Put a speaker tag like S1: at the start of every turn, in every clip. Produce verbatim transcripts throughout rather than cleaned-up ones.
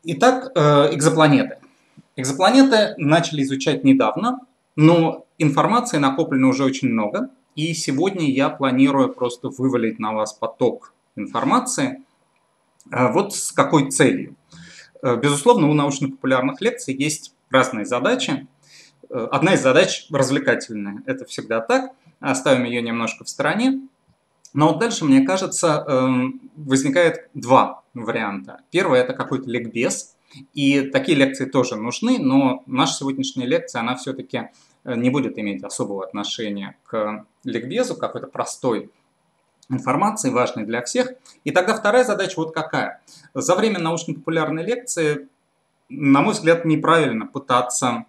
S1: Итак, э, экзопланеты. Экзопланеты начали изучать недавно, но информации накоплено уже очень много. И сегодня я планирую просто вывалить на вас поток информации. Э, Вот с какой целью. Э, Безусловно, у научно-популярных лекций есть разные задачи. Э, Одна из задач развлекательная. Это всегда так. Оставим ее немножко в стороне. Но вот дальше, мне кажется, эм, возникает два варианта. Первый – это какой-то ликбез. И такие лекции тоже нужны, но наша сегодняшняя лекция, она все-таки не будет иметь особого отношения к ликбезу, какой-то простой информации, важной для всех. И тогда вторая задача вот какая. За время научно-популярной лекции, на мой взгляд, неправильно пытаться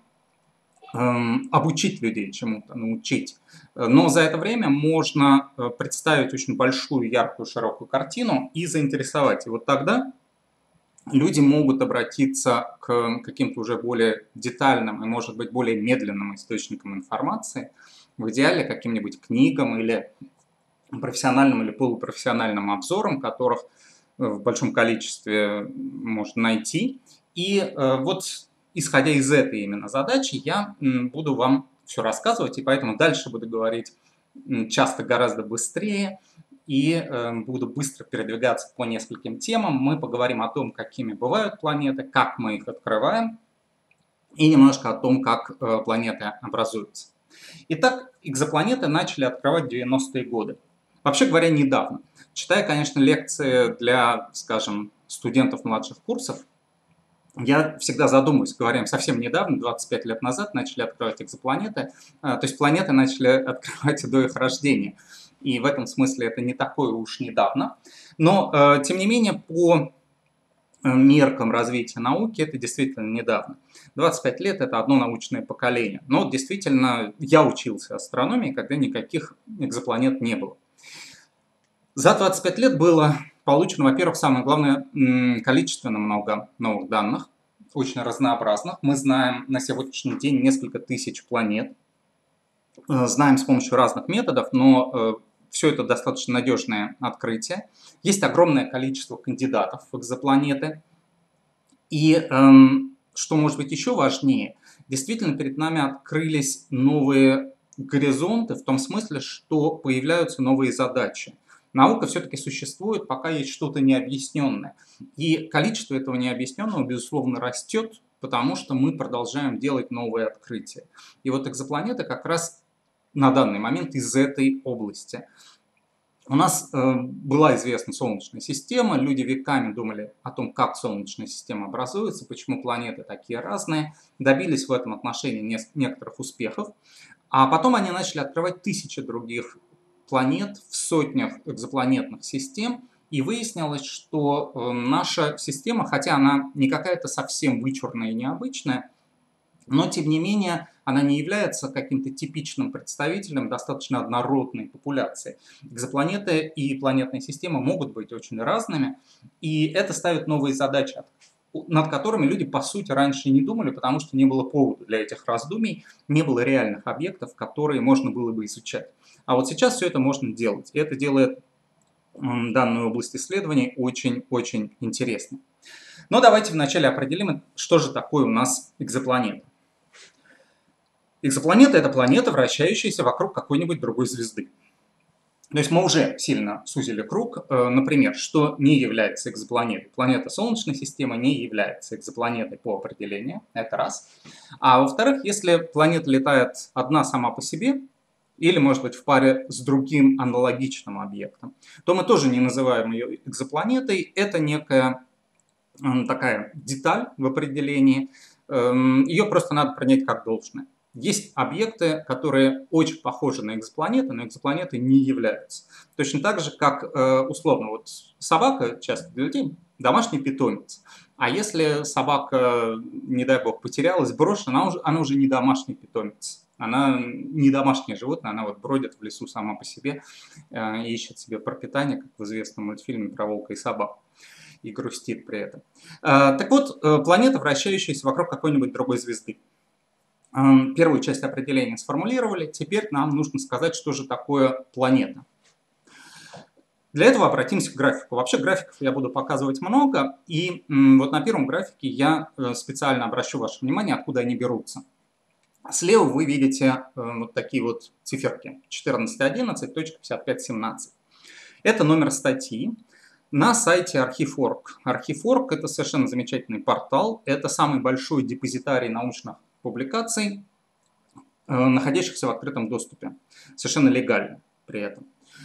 S1: эм, обучить людей чему-то, научить. Но за это время можно представить очень большую, яркую, широкую картину и заинтересовать. И вот тогда люди могут обратиться к каким-то уже более детальным и, может быть, более медленным источникам информации, в идеале каким-нибудь книгам или профессиональным или полупрофессиональным обзорам, которых в большом количестве можно найти. И вот исходя из этой именно задачи, я буду вам все рассказывать, и поэтому дальше буду говорить часто гораздо быстрее, и э, буду быстро передвигаться по нескольким темам. Мы поговорим о том, какими бывают планеты, как мы их открываем, и немножко о том, как э, планеты образуются. Итак, экзопланеты начали открывать в девяностые годы. Вообще говоря, недавно. Читая, конечно, лекции для, скажем, студентов младших курсов, я всегда задумываюсь, говорим, совсем недавно, двадцать пять лет назад, начали открывать экзопланеты. То есть планеты начали открывать до их рождения. И в этом смысле это не такое уж недавно. Но, тем не менее, по меркам развития науки это действительно недавно. двадцать пять лет – это одно научное поколение. Но вот действительно, я учился астрономии, когда никаких экзопланет не было. За двадцать пять лет было получено, во-первых, самое главное, количественно много новых данных, очень разнообразных. Мы знаем на сегодняшний день несколько тысяч планет, знаем с помощью разных методов, но все это достаточно надежное открытие. Есть огромное количество кандидатов в экзопланеты. И эм, что может быть еще важнее, действительно перед нами открылись новые горизонты в том смысле, что появляются новые задачи. Наука все-таки существует, пока есть что-то необъясненное. И количество этого необъясненного, безусловно, растет, потому что мы продолжаем делать новые открытия. И вот экзопланеты как раз на данный момент из этой области. У нас э, была известна Солнечная система, люди веками думали о том, как Солнечная система образуется, почему планеты такие разные, добились в этом отношении не некоторых успехов, а потом они начали открывать тысячи других планет в сотнях экзопланетных систем, и выяснилось, что э, наша система, хотя она не какая-то совсем вычурная и необычная, но, тем не менее, она не является каким-то типичным представителем достаточно однородной популяции. Экзопланеты и планетные системы могут быть очень разными, и это ставит новые задачи, над которыми люди, по сути, раньше не думали, потому что не было повода для этих раздумий, не было реальных объектов, которые можно было бы изучать. А вот сейчас все это можно делать, и это делает данную область исследований очень-очень интересной. Но давайте вначале определим, что же такое у нас экзопланета. Экзопланета – это планета, вращающаяся вокруг какой-нибудь другой звезды. То есть мы уже сильно сузили круг. Например, что не является экзопланетой. Планета Солнечной системы не является экзопланетой по определению. Это раз. А во-вторых, если планета летает одна сама по себе, или, может быть, в паре с другим аналогичным объектом, то мы тоже не называем ее экзопланетой. Это некая такая деталь в определении. Ее просто надо принять как должное. Есть объекты, которые очень похожи на экзопланеты, но экзопланеты не являются. Точно так же, как, условно, вот собака часто для людей домашний питомец. А если собака, не дай бог, потерялась, брошена, она уже, она уже не домашний питомец. Она не домашнее животное, она вот бродит в лесу сама по себе, э, ищет себе пропитание, как в известном мультфильме про волка и собаку, и грустит при этом. Э, так вот, э, планета, вращающаяся вокруг какой-нибудь другой звезды. Первую часть определения сформулировали, теперь нам нужно сказать, что же такое планета. Для этого обратимся к графику. Вообще графиков я буду показывать много, и вот на первом графике я специально обращу ваше внимание, откуда они берутся. Слева вы видите вот такие вот циферки четырнадцать одиннадцать пятьдесят пять семнадцать. Это номер статьи на сайте архив точка орг. архив точка орг – это совершенно замечательный портал, это самый большой депозитарий научных публикаций, находящихся в открытом доступе, совершенно легально при этом.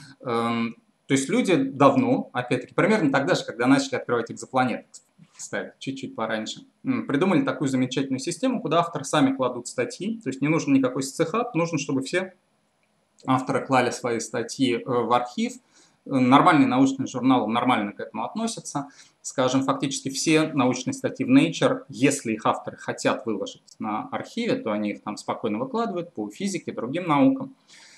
S1: То есть люди давно, опять-таки, примерно тогда же, когда начали открывать экзопланеты, кстати, чуть-чуть пораньше, придумали такую замечательную систему, куда авторы сами кладут статьи, то есть не нужен никакой сцехаб, нужно, чтобы все авторы клали свои статьи в архив. Нормальные научные журналы нормально к этому относятся. Скажем, фактически все научные статьи в Nature, если их авторы хотят выложить на архиве, то они их там спокойно выкладывают по физике, другим наукам.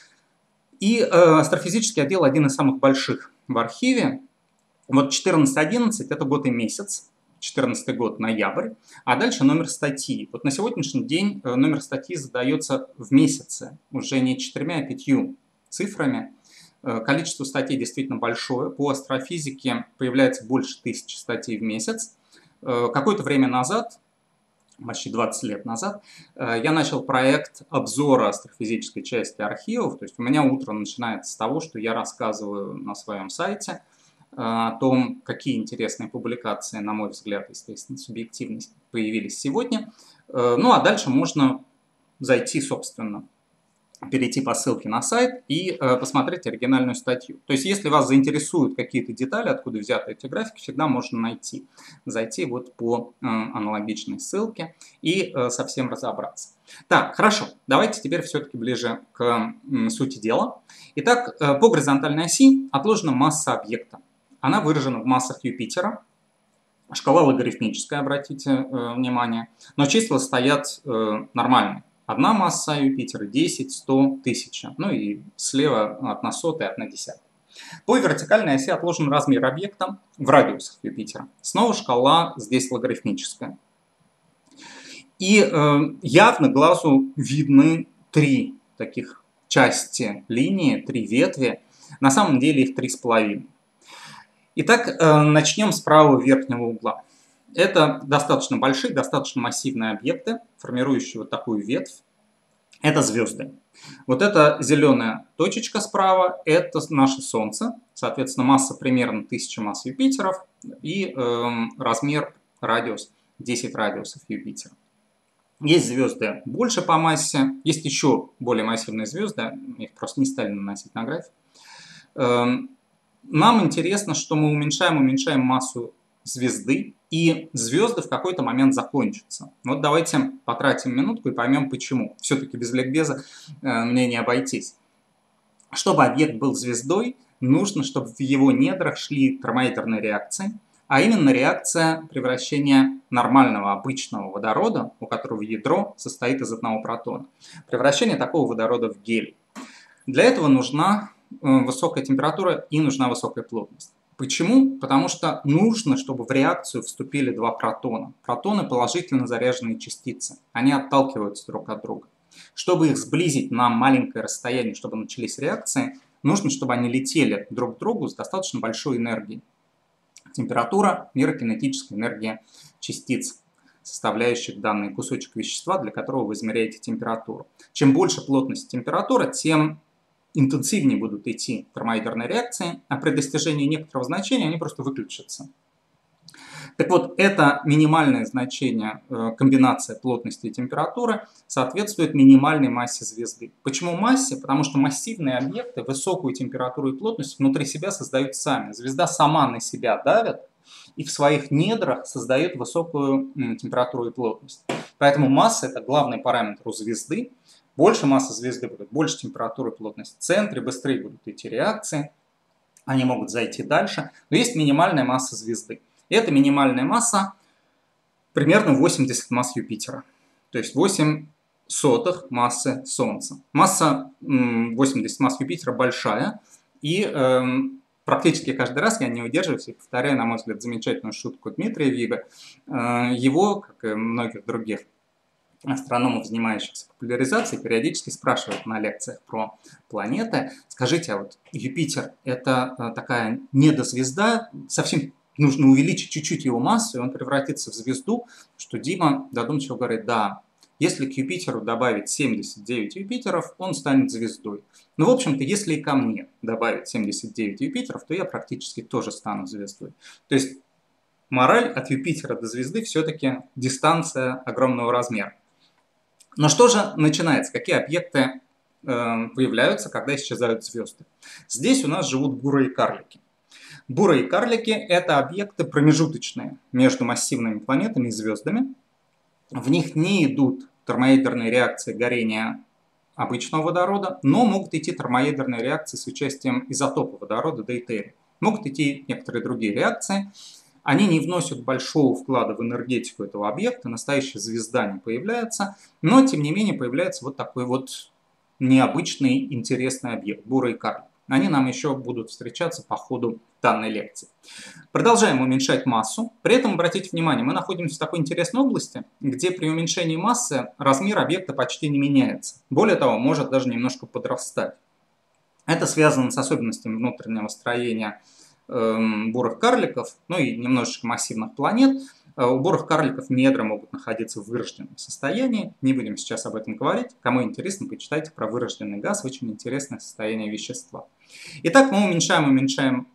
S1: И э, астрофизический отдел один из самых больших в архиве. Вот четырнадцать одиннадцать это год и месяц, четырнадцатый год, ноябрь, а дальше номер статьи. Вот на сегодняшний день э, номер статьи задается в месяце, уже не четырьмя, а пятью цифрами. Э, количество статей действительно большое. По астрофизике появляется больше тысячи статей в месяц. Э, какое-то время назад, почти двадцать лет назад, я начал проект обзора астрофизической части архивов. То есть у меня утро начинается с того, что я рассказываю на своем сайте о том, какие интересные публикации, на мой взгляд, естественно, субъективность, появились сегодня. Ну а дальше можно зайти, собственно, перейти по ссылке на сайт и э, посмотреть оригинальную статью. То есть, если вас заинтересуют какие-то детали, откуда взяты эти графики, всегда можно найти. Зайти вот по э, аналогичной ссылке и э, совсем разобраться. Так, хорошо. Давайте теперь все-таки ближе к э, сути дела. Итак, э, по горизонтальной оси отложена масса объекта. Она выражена в массах Юпитера. Шкала логарифмическая, обратите э, внимание. Но числа стоят э, нормальные. Одна масса Юпитера десять, сто, тысяча. Ну и слева от на сотый, от на десятый. По вертикальной оси отложен размер объекта в радиусах Юпитера. Снова шкала здесь логарифмическая. И э, явно глазу видны три таких части линии, три ветви. На самом деле их три с половиной. Итак, э, начнем с правого верхнего угла. Это достаточно большие, достаточно массивные объекты, формирующие вот такую ветвь. Это звезды. Вот эта зеленая точечка справа, это наше Солнце. Соответственно, масса примерно тысяча масс Юпитеров и э, размер, радиус десять радиусов Юпитера. Есть звезды больше по массе, есть еще более массивные звезды, их просто не стали наносить на график. Э, нам интересно, что мы уменьшаем, уменьшаем массу звезды, и звезды в какой-то момент закончатся. Вот давайте потратим минутку и поймем, почему. Все-таки без ликбеза э, мне не обойтись. Чтобы объект был звездой, нужно, чтобы в его недрах шли термоядерные реакции, а именно реакция превращения нормального обычного водорода, у которого ядро состоит из одного протона, превращение такого водорода в гелий. Для этого нужна э, высокая температура и нужна высокая плотность. Почему? Потому что нужно, чтобы в реакцию вступили два протона. Протоны положительно заряженные частицы. Они отталкиваются друг от друга. Чтобы их сблизить на маленькое расстояние, чтобы начались реакции, нужно, чтобы они летели друг к другу с достаточно большой энергией. Температура, нейрокинетическая энергия частиц, составляющих данный кусочек вещества, для которого вы измеряете температуру. Чем больше плотность температуры, тем интенсивнее будут идти термоядерные реакции, а при достижении некоторого значения они просто выключатся. Так вот, это минимальное значение, комбинация плотности и температуры, соответствует минимальной массе звезды. Почему массе? Потому что массивные объекты высокую температуру и плотность внутри себя создают сами. Звезда сама на себя давит и в своих недрах создает высокую температуру и плотность. Поэтому масса – это главный параметр у звезды. Больше масса звезды будет, больше температура и плотность в центре, быстрее будут идти реакции, они могут зайти дальше. Но есть минимальная масса звезды. И эта минимальная масса примерно восемьдесят масс Юпитера. То есть восемь сотых массы Солнца. Масса восемьдесят масс Юпитера большая. И э, практически каждый раз я не удерживаюсь и повторяю, на мой взгляд, замечательную шутку Дмитрия Вига. Э, его, как и многих других астрономов, занимающихся популяризацией, периодически спрашивают на лекциях про планеты. Скажите, а вот Юпитер – это такая недозвезда, совсем нужно увеличить чуть-чуть его массу, и он превратится в звезду, что Дима задумчиво говорит, да, если к Юпитеру добавить семьдесят девять Юпитеров, он станет звездой. Ну, в общем-то, если и ко мне добавить семьдесят девять Юпитеров, то я практически тоже стану звездой. То есть мораль от Юпитера до звезды все-таки дистанция огромного размера. Но что же начинается? Какие объекты э, появляются, когда исчезают звезды? Здесь у нас живут бурые карлики. Бурые карлики – это объекты промежуточные между массивными планетами и звездами. В них не идут термоядерные реакции горения обычного водорода, но могут идти термоядерные реакции с участием изотопа водорода дейтерия. Могут идти некоторые другие реакции. Они не вносят большого вклада в энергетику этого объекта, настоящая звезда не появляется, но тем не менее появляется вот такой вот необычный интересный объект – бурый карлик. Они нам еще будут встречаться по ходу данной лекции. Продолжаем уменьшать массу. При этом, обратите внимание, мы находимся в такой интересной области, где при уменьшении массы размер объекта почти не меняется. Более того, может даже немножко подрастать. Это связано с особенностями внутреннего строения э, бурых карликов, ну и немножечко массивных планет. У бурых карликов недра могут находиться в вырожденном состоянии. Не будем сейчас об этом говорить. Кому интересно, почитайте про вырожденный газ. Очень интересное состояние вещества. Итак, мы уменьшаем, уменьшаем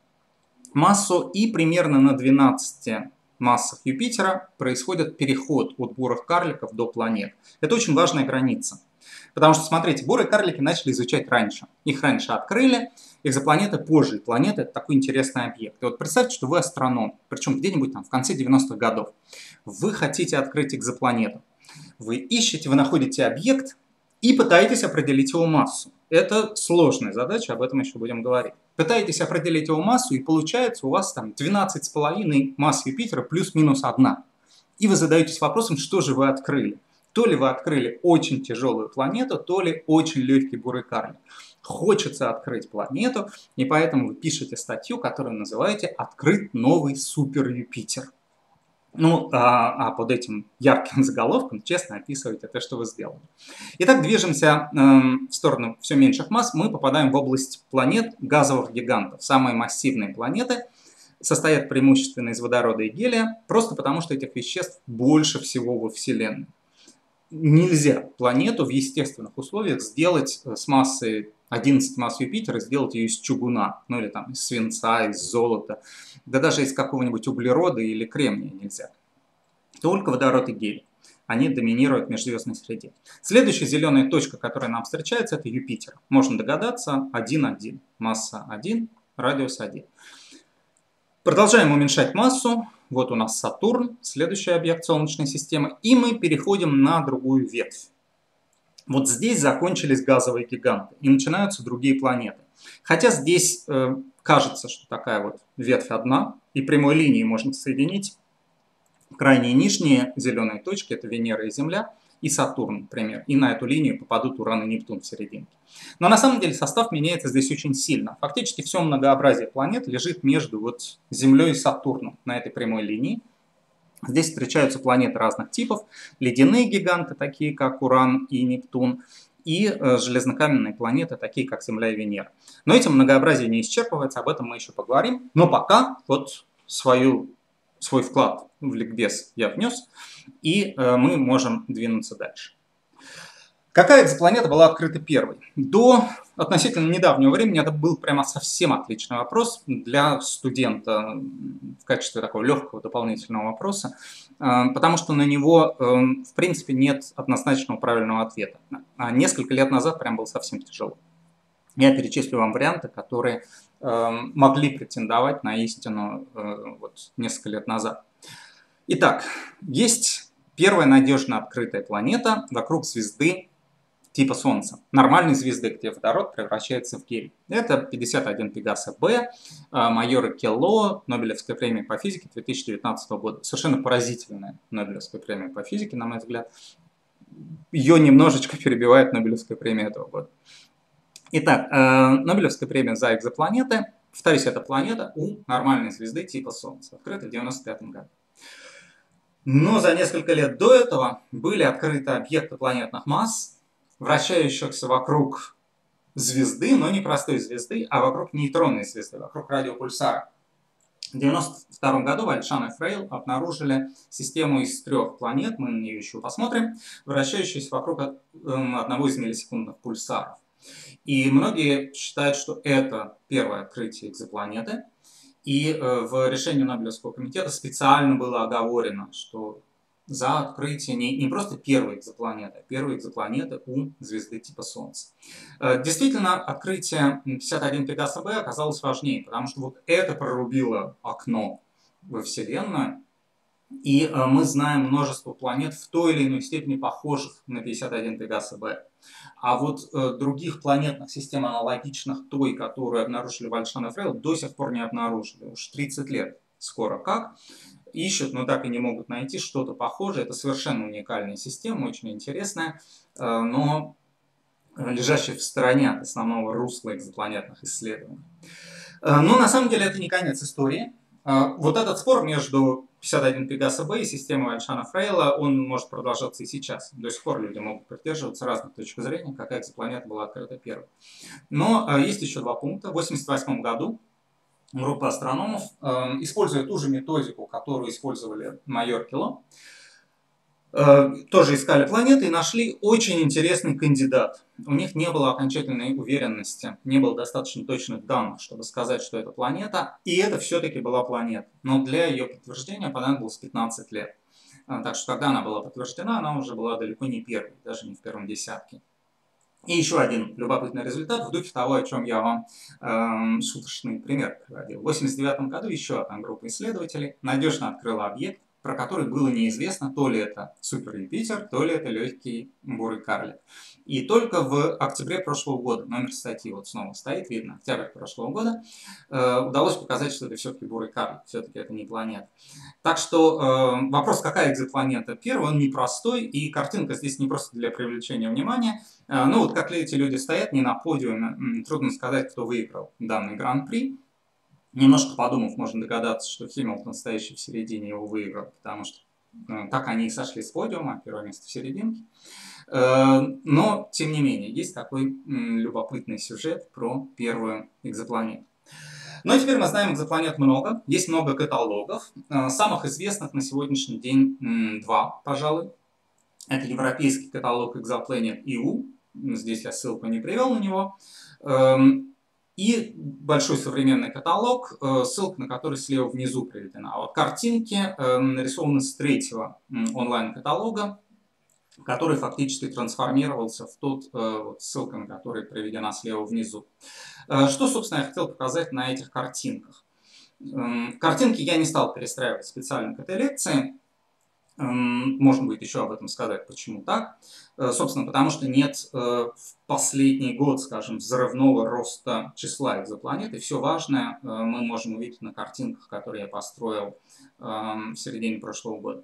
S1: массу, и примерно на двенадцати массах Юпитера происходит переход от бурых карликов до планет. Это очень важная граница. Потому что, смотрите, бурые карлики начали изучать раньше. Их раньше открыли, экзопланеты позже. И планеты – это такой интересный объект. И вот представьте, что вы астроном, причем где-нибудь там в конце девяностых годов. Вы хотите открыть экзопланету. Вы ищете, вы находите объект и пытаетесь определить его массу. Это сложная задача, об этом еще будем говорить. Пытаетесь определить его массу, и получается у вас там двенадцать с половиной масс Юпитера плюс-минус одна. И вы задаетесь вопросом, что же вы открыли. То ли вы открыли очень тяжелую планету, то ли очень легкий бурый карлик. Хочется открыть планету, и поэтому вы пишете статью, которую называете «Открыт новый супер-Юпитер». Ну, а, а под этим ярким заголовком честно описываете то, что вы сделали. Итак, движемся э, в сторону все меньших масс. Мы попадаем в область планет газовых гигантов. Самые массивные планеты состоят преимущественно из водорода и гелия, просто потому что этих веществ больше всего во Вселенной. Нельзя планету в естественных условиях сделать с массой одиннадцать масс Юпитера, сделать ее из чугуна, ну или там из свинца, из золота, да даже из какого-нибудь углерода или кремния нельзя. Только водород и гелий. Они доминируют в межзвездной среде. Следующая зеленая точка, которая нам встречается, это Юпитер. Можно догадаться, один один. Масса один, радиус один. Продолжаем уменьшать массу. Вот у нас Сатурн, следующий объект Солнечной системы. И мы переходим на другую ветвь. Вот здесь закончились газовые гиганты. И начинаются другие планеты. Хотя здесь э, кажется, что такая вот ветвь одна. И прямой линией можно соединить крайние нижние зеленые точки. Это Венера и Земля. И Сатурн, например. И на эту линию попадут Уран и Нептун в серединке. Но на самом деле состав меняется здесь очень сильно. Фактически все многообразие планет лежит между вот Землей и Сатурном на этой прямой линии. Здесь встречаются планеты разных типов. Ледяные гиганты, такие как Уран и Нептун. И э, железнокаменные планеты, такие как Земля и Венера. Но этим многообразие не исчерпывается, об этом мы еще поговорим. Но пока вот свою, свой вклад в ликбез я внес. И э, мы можем двинуться дальше. Какая экзопланета была открыта первой? До относительно недавнего времени это был прямо совсем отличный вопрос для студента в качестве такого легкого дополнительного вопроса, потому что на него, в принципе, нет однозначного правильного ответа. А несколько лет назад прям было совсем тяжело. Я перечислю вам варианты, которые могли претендовать на истину вот несколько лет назад. Итак, есть первая надежно открытая планета вокруг звезды типа Солнца. Нормальной звезды, где водород превращается в гелий. Это пятьдесят один Пегаса Б, майора Келло, Нобелевская премия по физике две тысячи девятнадцатого года. Совершенно поразительная Нобелевская премия по физике, на мой взгляд. Ее немножечко перебивает Нобелевская премия этого года. Итак, Нобелевская премия за экзопланеты. Повторюсь, это планета у нормальной звезды типа Солнца. Открыта в девяносто пятом году. Но за несколько лет до этого были открыты объекты планетных масс, вращающихся вокруг звезды, но не простой звезды, а вокруг нейтронной звезды, вокруг радиопульсара. В девяносто втором году Вальшан и Фрейл обнаружили систему из трех планет, мы на нее еще посмотрим, вращающуюся вокруг одного из миллисекундных пульсаров. И многие считают, что это первое открытие экзопланеты. И в решении Нобелевского комитета специально было оговорено, что за открытие не, не просто первой экзопланеты, а первой экзопланеты у звезды типа Солнца. Действительно, открытие пятьдесят один Пегаса Б оказалось важнее, потому что вот это прорубило окно во Вселенную, и мы знаем множество планет в той или иной степени похожих на пятьдесят один Пегаса Б. А вот э, других планетных систем, аналогичных той, которую обнаружили Вальшан и Фрейл, до сих пор не обнаружили. Уж тридцать лет скоро как. Ищут, но так и не могут найти что-то похожее. Это совершенно уникальная система, очень интересная, э, но лежащая в стороне от основного русла экзопланетных исследований. Э, но на самом деле это не конец истории. Э, вот этот спор между пятьдесят один Пегаса Б и системой Вальшана Фрейла, он может продолжаться и сейчас. До сих пор люди могут придерживаться разных точек зрения, какая экзопланета была открыта первой. Но э, есть еще два пункта. В восемьдесят восьмом году группа астрономов, э, используя ту же методику, которую использовали майор Кило, э, тоже искали планеты и нашли очень интересный кандидат. У них не было окончательной уверенности, не было достаточно точных данных, чтобы сказать, что это планета, и это все-таки была планета. Но для ее подтверждения понадобилось пятнадцать лет. Так что, когда она была подтверждена, она уже была далеко не первой, даже не в первом десятке. И еще один любопытный результат в духе того, о чем я вам э, шуточный пример приводил. В восемьдесят девятом году еще одна группа исследователей надежно открыла объект, про который было неизвестно, то ли это супер-Юпитер, то ли это легкий бурый карлик. И только в октябре прошлого года, номер статьи вот снова стоит, видно, октябрь прошлого года, э, удалось показать, что это все-таки бурый карлик, все-таки это не планета. Так что э, вопрос, какая экзопланета первая, он непростой, и картинка здесь не просто для привлечения внимания. Э, ну вот как эти люди стоят не на подиуме, трудно сказать, кто выиграл данный гран-при. Немножко подумав, можно догадаться, что Хэмилтон, стоящий в середине, его выиграл, потому что э, так они и сошли с подиума, первое место в серединке. Э, но, тем не менее, есть такой э, любопытный сюжет про первую экзопланету. Ну и теперь мы знаем экзопланет много, есть много каталогов. Э, самых известных на сегодняшний день э, два, пожалуй. Это европейский каталог экзопланет и ю, здесь я ссылку не привел на него. Э, И большой современный каталог, ссылка на который слева внизу приведена. А вот картинки нарисованы с третьего онлайн-каталога, который фактически трансформировался в тот, вот, ссылка на который приведена слева внизу. Что, собственно, я хотел показать на этих картинках. Картинки я не стал перестраивать специально к этой лекции. Можно будет еще об этом сказать, почему так. Собственно, потому что нет в последний год, скажем, взрывного роста числа экзопланет, и все важное мы можем увидеть на картинках, которые я построил в середине прошлого года.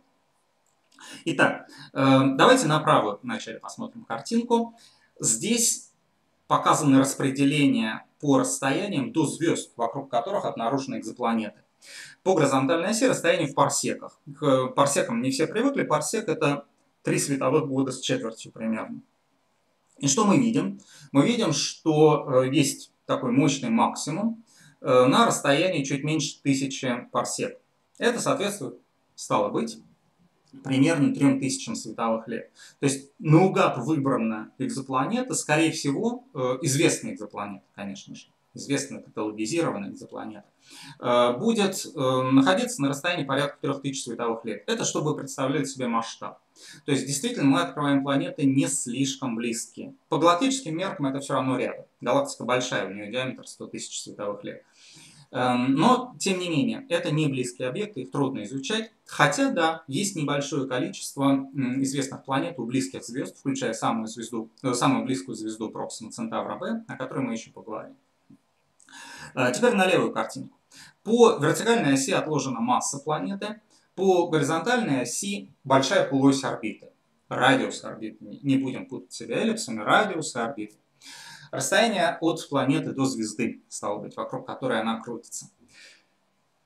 S1: Итак, давайте направо вначале посмотрим картинку. Здесь показано распределение по расстояниям до звезд, вокруг которых обнаружены экзопланеты. По горизонтальной оси расстояние в парсеках. К парсекам не все привыкли. Парсек – это три световых года с четвертью примерно. И что мы видим? Мы видим, что есть такой мощный максимум на расстоянии чуть меньше тысячи парсек. Это соответствует, стало быть, примерно трем тысячам световых лет. То есть наугад выбранная экзопланета, скорее всего, известная экзопланета, конечно же, известная каталогизированная экзопланета, будет находиться на расстоянии порядка трёх тысяч световых лет. Это чтобы представлять себе масштаб. То есть действительно мы открываем планеты не слишком близкие. По галактическим меркам это все равно рядом. Галактика большая, у нее диаметр сто тысяч световых лет. Но, тем не менее, это не близкие объекты, их трудно изучать. Хотя, да, есть небольшое количество известных планет у близких звезд, включая самую, звезду, самую близкую звезду Проксима Центавра Б, о которой мы еще поговорим. Теперь на левую картинку. По вертикальной оси отложена масса планеты, по горизонтальной оси большая полуось орбиты. Радиус орбиты, не будем путать себя эллипсами, радиус орбиты. Расстояние от планеты до звезды, стало быть, вокруг которой она крутится.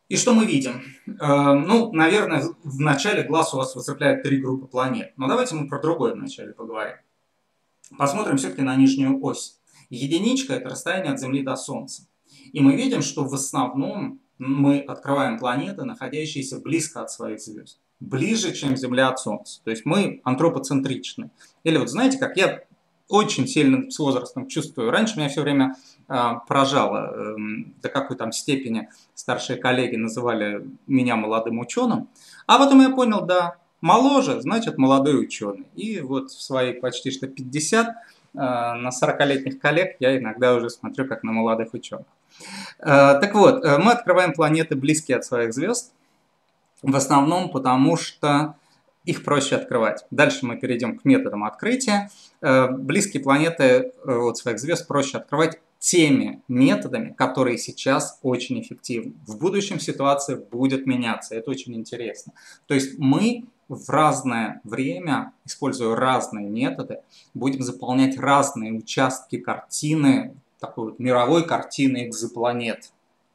S1: И что мы видим? Э, ну, наверное, в начале глаз у вас выцепляет три группы планет. Но давайте мы про другое вначале поговорим. Посмотрим все-таки на нижнюю ось. Единичка – это расстояние от Земли до Солнца. И мы видим, что в основном мы открываем планеты, находящиеся близко от своих звезд. Ближе, чем Земля от Солнца. То есть мы антропоцентричны. Или вот знаете, как я очень сильно с возрастом чувствую. Раньше меня все время э, поражало, э, до какой там степени старшие коллеги называли меня молодым ученым. А потом я понял, да, моложе, значит молодой ученый. И вот в свои почти что пятьдесят э, на сорокалетних коллег я иногда уже смотрю как на молодых ученых. Э, так вот, э, мы открываем планеты близкие от своих звезд. В основном потому, что их проще открывать. Дальше мы перейдем к методам открытия. Близкие планеты от своих звезд проще открывать теми методами, которые сейчас очень эффективны. В будущем ситуация будет меняться. Это очень интересно. То есть мы в разное время, используя разные методы, будем заполнять разные участки картины, такой вот мировой картины экзопланет.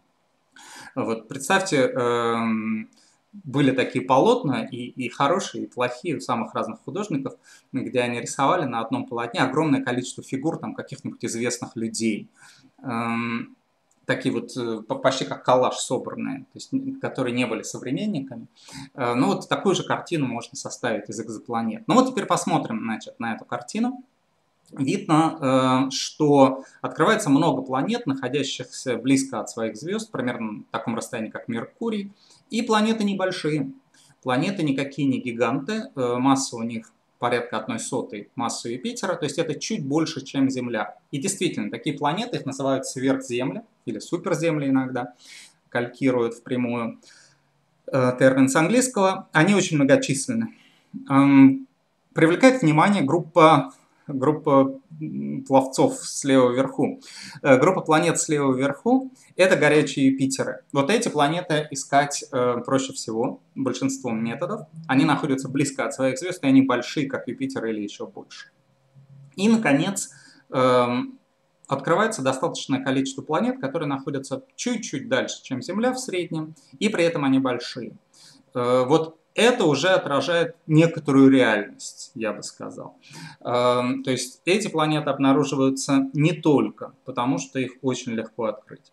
S1: Вот представьте, эм, были такие полотна, и, и хорошие, и плохие, у самых разных художников, где они рисовали на одном полотне огромное количество фигур там, каких-нибудь известных людей. Эм, такие вот почти как коллаж собранные, то есть, которые не были современниками. Э, ну вот такую же картину можно составить из экзопланет. Ну вот теперь посмотрим, значит, на эту картину. Видно, что открывается много планет, находящихся близко от своих звезд, примерно на таком расстоянии, как Меркурий, и планеты небольшие. Планеты никакие не гиганты, масса у них порядка одной сотой массы Юпитера, то есть это чуть больше, чем Земля. И действительно, такие планеты, их называют сверхземли или суперземли иногда, калькируют впрямую термин с английского, они очень многочисленны. Привлекает внимание группа Группа пловцов слева вверху. Группа планет слева вверху – это горячие Юпитеры. Вот эти планеты искать э, проще всего большинством методов. Они находятся близко от своих звезд, и они большие, как Юпитер, или еще больше. И, наконец, э, открывается достаточное количество планет, которые находятся чуть-чуть дальше, чем Земля в среднем, и при этом они большие. Э, вот это уже отражает некоторую реальность, я бы сказал. То есть эти планеты обнаруживаются не только потому, что их очень легко открыть.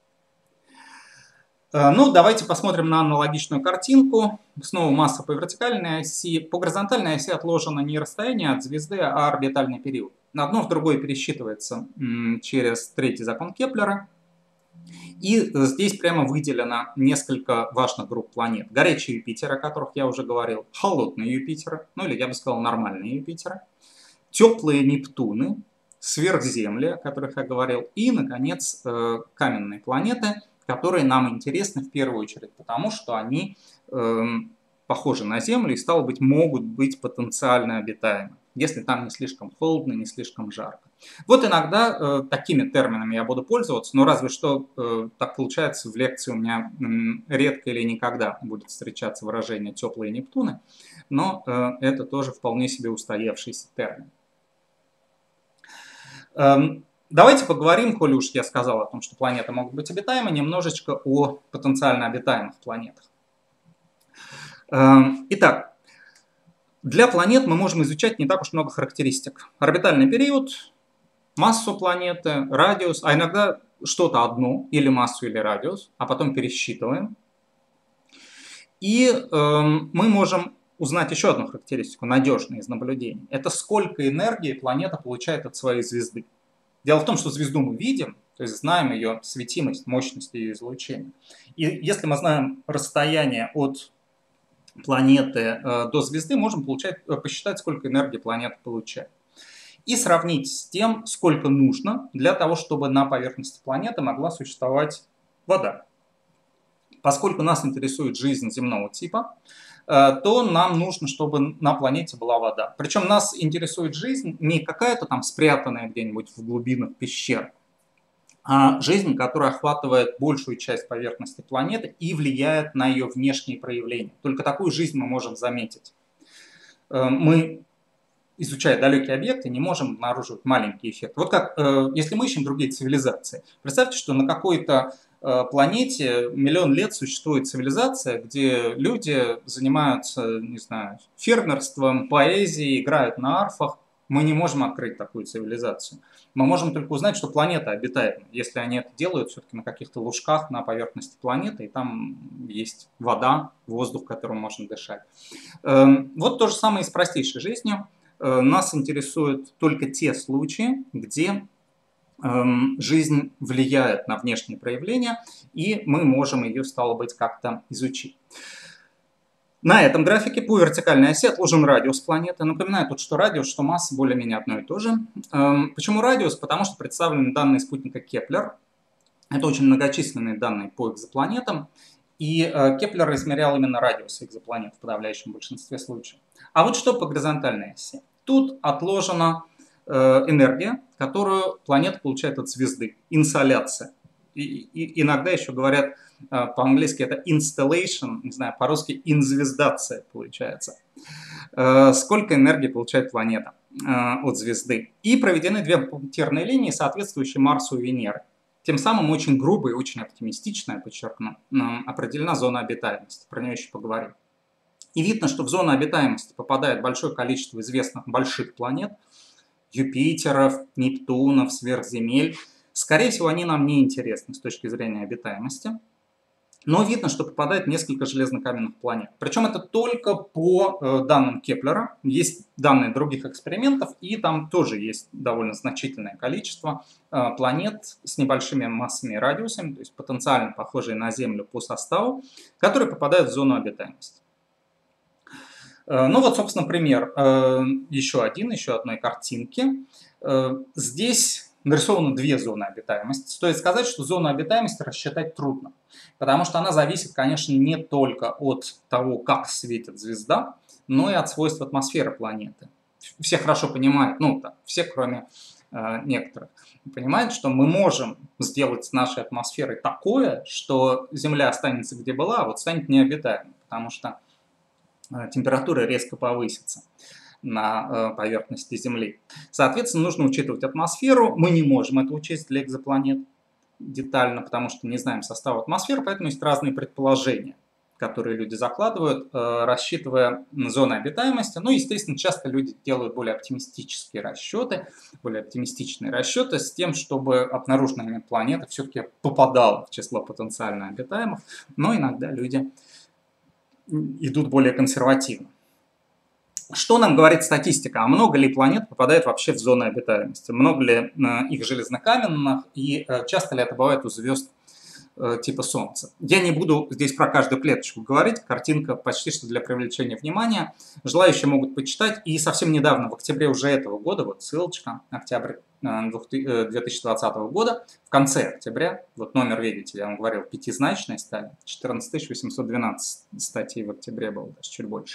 S1: Ну, давайте посмотрим на аналогичную картинку. Снова масса по вертикальной оси. По горизонтальной оси отложено не расстояние от звезды, а орбитальный период. Одно в другое пересчитывается через третий закон Кеплера. И здесь прямо выделено несколько важных групп планет. Горячие Юпитеры, о которых я уже говорил, холодные Юпитеры, ну или я бы сказал нормальные Юпитеры, теплые Нептуны, сверхземли, о которых я говорил, и, наконец, каменные планеты, которые нам интересны в первую очередь, потому что они э, похожи на Землю и, стало быть, могут быть потенциально обитаемы, если там не слишком холодно, не слишком жарко. Вот иногда э, такими терминами я буду пользоваться, но разве что э, так получается, в лекции у меня э, редко или никогда будет встречаться выражение «теплые Нептуны», но э, это тоже вполне себе устоявшийся термин. Эм, давайте поговорим, коли уж я сказал о том, что планеты могут быть обитаемы, немножечко о потенциально обитаемых планетах. Эм, итак, для планет мы можем изучать не так уж много характеристик. Орбитальный период, массу планеты, радиус, а иногда что-то одно, или массу, или радиус, а потом пересчитываем. И э, мы можем узнать еще одну характеристику, надежную из наблюдений. Это сколько энергии планета получает от своей звезды. Дело в том, что звезду мы видим, то есть знаем ее светимость, мощность ее излучения. И если мы знаем расстояние от планеты э, до звезды, можем получать, посчитать, сколько энергии планета получает. И сравнить с тем, сколько нужно для того, чтобы на поверхности планеты могла существовать вода. Поскольку нас интересует жизнь земного типа, то нам нужно, чтобы на планете была вода. Причем нас интересует жизнь не какая-то там спрятанная где-нибудь в глубинах пещер, а жизнь, которая охватывает большую часть поверхности планеты и влияет на ее внешние проявления. Только такую жизнь мы можем заметить. Мы изучая далекие объекты, не можем обнаруживать маленькие эффекты. Вот как, э, если мы ищем другие цивилизации, представьте, что на какой-то э, планете миллион лет существует цивилизация, где люди занимаются, не знаю, фермерством, поэзией, играют на арфах. Мы не можем открыть такую цивилизацию. Мы можем только узнать, что планета обитаема, если они это делают все-таки на каких-то лужках на поверхности планеты, и там есть вода, воздух, которым можно дышать. Вот то же самое и с простейшей жизнью. Нас интересуют только те случаи, где жизнь влияет на внешние проявления, и мы можем ее, стало быть, как-то изучить. На этом графике по вертикальной оси отложен радиус планеты. Напоминаю тут, что радиус, что масса более-менее одно и то же. Почему радиус? Потому что представлены данные спутника Кеплер. Это очень многочисленные данные по экзопланетам. И Кеплер измерял именно радиус экзопланет в подавляющем большинстве случаев. А вот что по горизонтальной оси. Тут отложена энергия, которую планета получает от звезды. Инсоляция. И, и иногда еще говорят по-английски это installation, не знаю, по-русски инзвездация получается. Сколько энергии получает планета от звезды. И проведены две пунктирные линии, соответствующие Марсу и Венере. Тем самым очень грубо и очень оптимистично, я подчеркну, определена зона обитаемости. Про нее еще поговорим. И видно, что в зону обитаемости попадает большое количество известных больших планет, Юпитеров, Нептунов, сверхземель. Скорее всего, они нам не интересны с точки зрения обитаемости. Но видно, что попадает несколько железнокаменных планет. Причем это только по э, данным Кеплера. Есть данные других экспериментов, и там тоже есть довольно значительное количество э, планет с небольшими массами и радиусами, то есть потенциально похожие на Землю по составу, которые попадают в зону обитаемости. Э, ну вот, собственно, пример. Э, еще один, еще одной картинки. Э, здесь нарисованы две зоны обитаемости. Стоит сказать, что зону обитаемости рассчитать трудно, потому что она зависит, конечно, не только от того, как светит звезда, но и от свойств атмосферы планеты. Все хорошо понимают, ну, да, все, кроме э, некоторых, понимают, что мы можем сделать с нашей атмосферой такое, что Земля останется где была, а вот станет необитаемой, потому что э, температура резко повысится на поверхности Земли. Соответственно, нужно учитывать атмосферу. Мы не можем это учесть для экзопланет детально, потому что не знаем состав атмосферы, поэтому есть разные предположения, которые люди закладывают, рассчитывая зоны обитаемости. Ну, естественно, часто люди делают более оптимистические расчеты, более оптимистичные расчеты с тем, чтобы обнаруженная планета все-таки попадала в число потенциально обитаемых, но иногда люди идут более консервативно. Что нам говорит статистика? А много ли планет попадает вообще в зону обитаемости? Много ли э, их железнокаменных? И э, часто ли это бывает у звезд э, типа Солнца? Я не буду здесь про каждую клеточку говорить. Картинка почти что для привлечения внимания. Желающие могут почитать. И совсем недавно, в октябре уже этого года, вот ссылочка, октябрь две тысячи двадцатого года, в конце октября, вот номер, видите, я вам говорил, пятизначной стали, четырнадцать тысяч восемьсот двенадцать статей в октябре было, даже чуть больше.